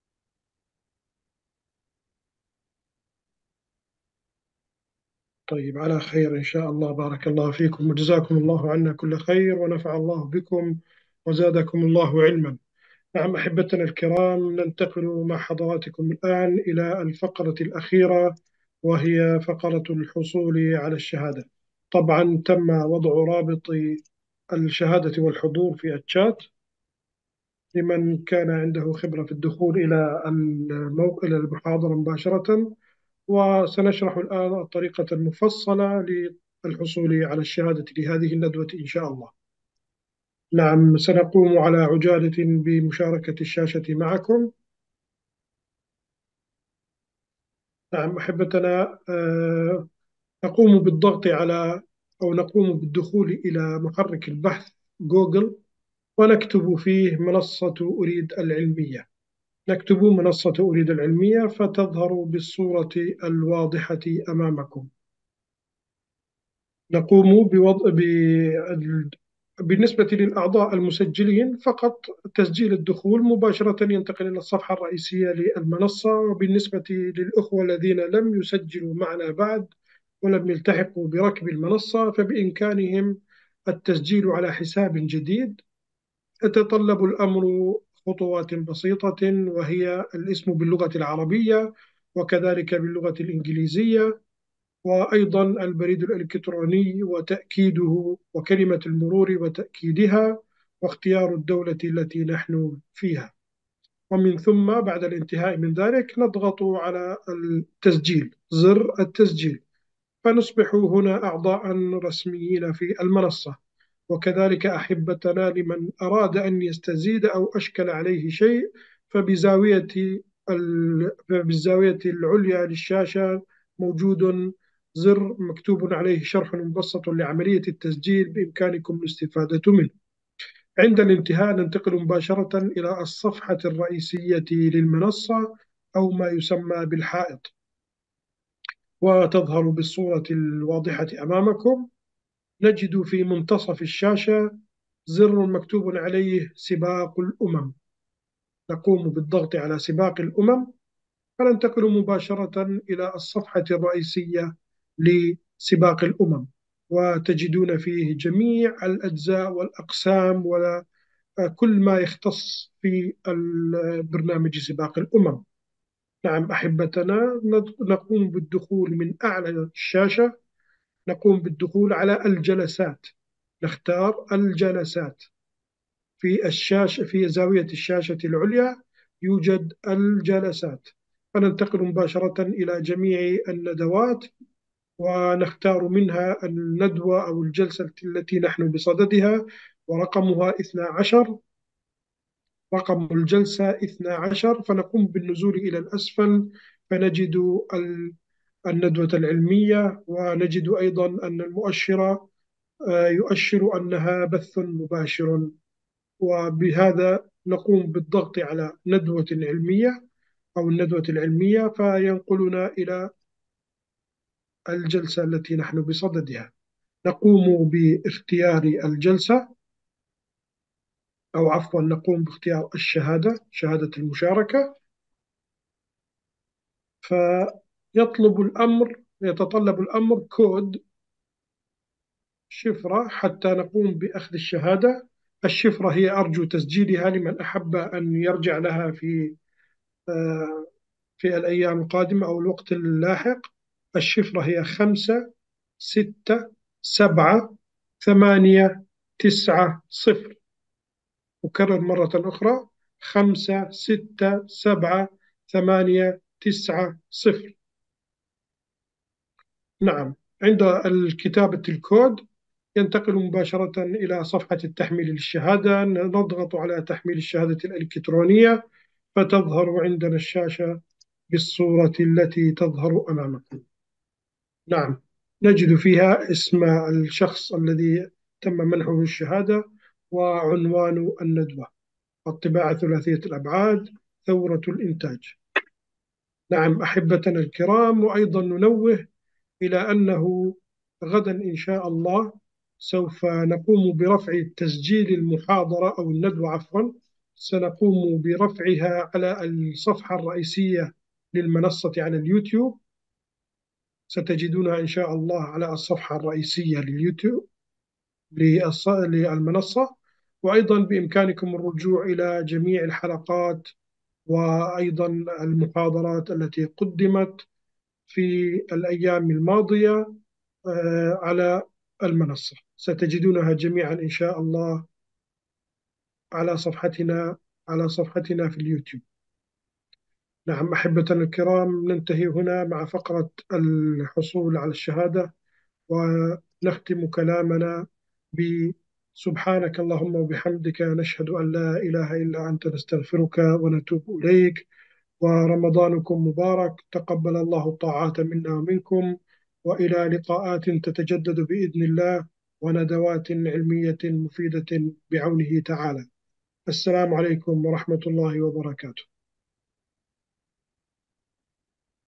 طيب على خير إن شاء الله، بارك الله فيكم وجزاكم الله عنا كل خير ونفع الله بكم وزادكم الله علما. نعم أحبتنا الكرام، ننتقل مع حضراتكم الآن إلى الفقرة الأخيرة، وهي فقرة الحصول على الشهادة. طبعا تم وضع رابط الشهادة والحضور في الشات لمن كان عنده خبرة في الدخول إلى الموقع إلى المحاضرة مباشرة. وسنشرح الآن الطريقة المفصلة للحصول على الشهادة لهذه الندوة إن شاء الله. نعم سنقوم على عجالة بمشاركة الشاشة معكم. نعم أحبتنا، آه، نقوم بالضغط على أو نقوم بالدخول إلى محرك البحث جوجل، ونكتب فيه منصة أريد العلمية. نكتب منصة أريد العلمية فتظهر بالصورة الواضحة أمامكم. نقوم بوضع بال- بالنسبة للأعضاء المسجلين فقط تسجيل الدخول مباشرة ينتقل إلى الصفحة الرئيسية للمنصة. وبالنسبة للأخوة الذين لم يسجلوا معنا بعد ولم يلتحقوا بركب المنصة فبإمكانهم التسجيل على حساب جديد. يتطلب الأمر خطوات بسيطة، وهي الاسم باللغة العربية وكذلك باللغة الإنجليزية، وأيضا البريد الإلكتروني وتأكيده، وكلمة المرور وتأكيدها، واختيار الدولة التي نحن فيها. ومن ثم بعد الانتهاء من ذلك نضغط على التسجيل، زر التسجيل، فنصبح هنا أعضاء رسميين في المنصة. وكذلك أحبتنا لمن أراد أن يستزيد أو أشكل عليه شيء، فبزاوية ال... فبالزاوية العليا للشاشة موجود زر مكتوب عليه شرح مبسط لعملية التسجيل، بإمكانكم الاستفادة منه. عند الانتهاء ننتقل مباشرة إلى الصفحة الرئيسية للمنصة أو ما يسمى بالحائط، وتظهر بالصورة الواضحة أمامكم. نجد في منتصف الشاشة زر مكتوب عليه سباق الأمم. نقوم بالضغط على سباق الأمم فننتقل مباشرة إلى الصفحة الرئيسية لسباق الأمم، وتجدون فيه جميع الأجزاء والأقسام وكل ما يختص في برنامج سباق الأمم. نعم أحبتنا، نقوم بالدخول من أعلى الشاشة، نقوم بالدخول على الجلسات، نختار الجلسات. في الشاشة في زاوية الشاشة العليا يوجد الجلسات، فننتقل مباشرة إلى جميع الندوات ونختار منها الندوة أو الجلسة التي نحن بصددها، ورقمها اثنا عشر، رقم الجلسة اثنا عشر. فنقوم بالنزول إلى الأسفل فنجد الندوة العلمية، ونجد أيضا أن المؤشر يؤشر أنها بث مباشر. وبهذا نقوم بالضغط على ندوة علمية أو الندوة العلمية فينقلنا إلى الجلسة التي نحن بصددها. نقوم باختيار الجلسة، أو عفوا نقوم باختيار الشهادة، شهادة المشاركة. فيطلب الأمر يتطلب الأمر كود شفرة حتى نقوم بأخذ الشهادة. الشفرة هي أرجو تسجيلها لمن أحب أن يرجع لها في آه، في الأيام القادمة أو الوقت اللاحق. الشفرة هي خمسة ستة سبعة ثمانية تسعة صفر. أكرر مرة أخرى: خمسة ستة سبعة ثمانية تسعة صفر. نعم، عند الكتابة الكود ينتقل مباشرة إلى صفحة التحميل للشهادة. نضغط على تحميل الشهادة الإلكترونية فتظهر عندنا الشاشة بالصورة التي تظهر أمامكم. نعم، نجد فيها اسم الشخص الذي تم منحه الشهادة وعنوان الندوة: الطباعة ثلاثية الأبعاد، ثورة الإنتاج. نعم أحبتنا الكرام، وأيضا ننوه إلى أنه غدا إن شاء الله سوف نقوم برفع تسجيل المحاضرة أو الندوة عفوا، سنقوم برفعها على الصفحة الرئيسية للمنصة على اليوتيوب. ستجدونها إن شاء الله على الصفحة الرئيسية لليوتيوب للمنصة. وأيضا بإمكانكم الرجوع إلى جميع الحلقات وأيضا المحاضرات التي قدمت في الأيام الماضية على المنصة. ستجدونها جميعا إن شاء الله على صفحتنا على صفحتنا في اليوتيوب. نعم أحبتنا الكرام، ننتهي هنا مع فقرة الحصول على الشهادة، ونختم كلامنا بسبحانك اللهم وبحمدك نشهد أن لا إله إلا أنت نستغفرك ونتوب إليك، ورمضانكم مبارك، تقبل الله الطاعات منا ومنكم، وإلى لقاءات تتجدد بإذن الله وندوات علمية مفيدة بعونه تعالى. السلام عليكم ورحمة الله وبركاته.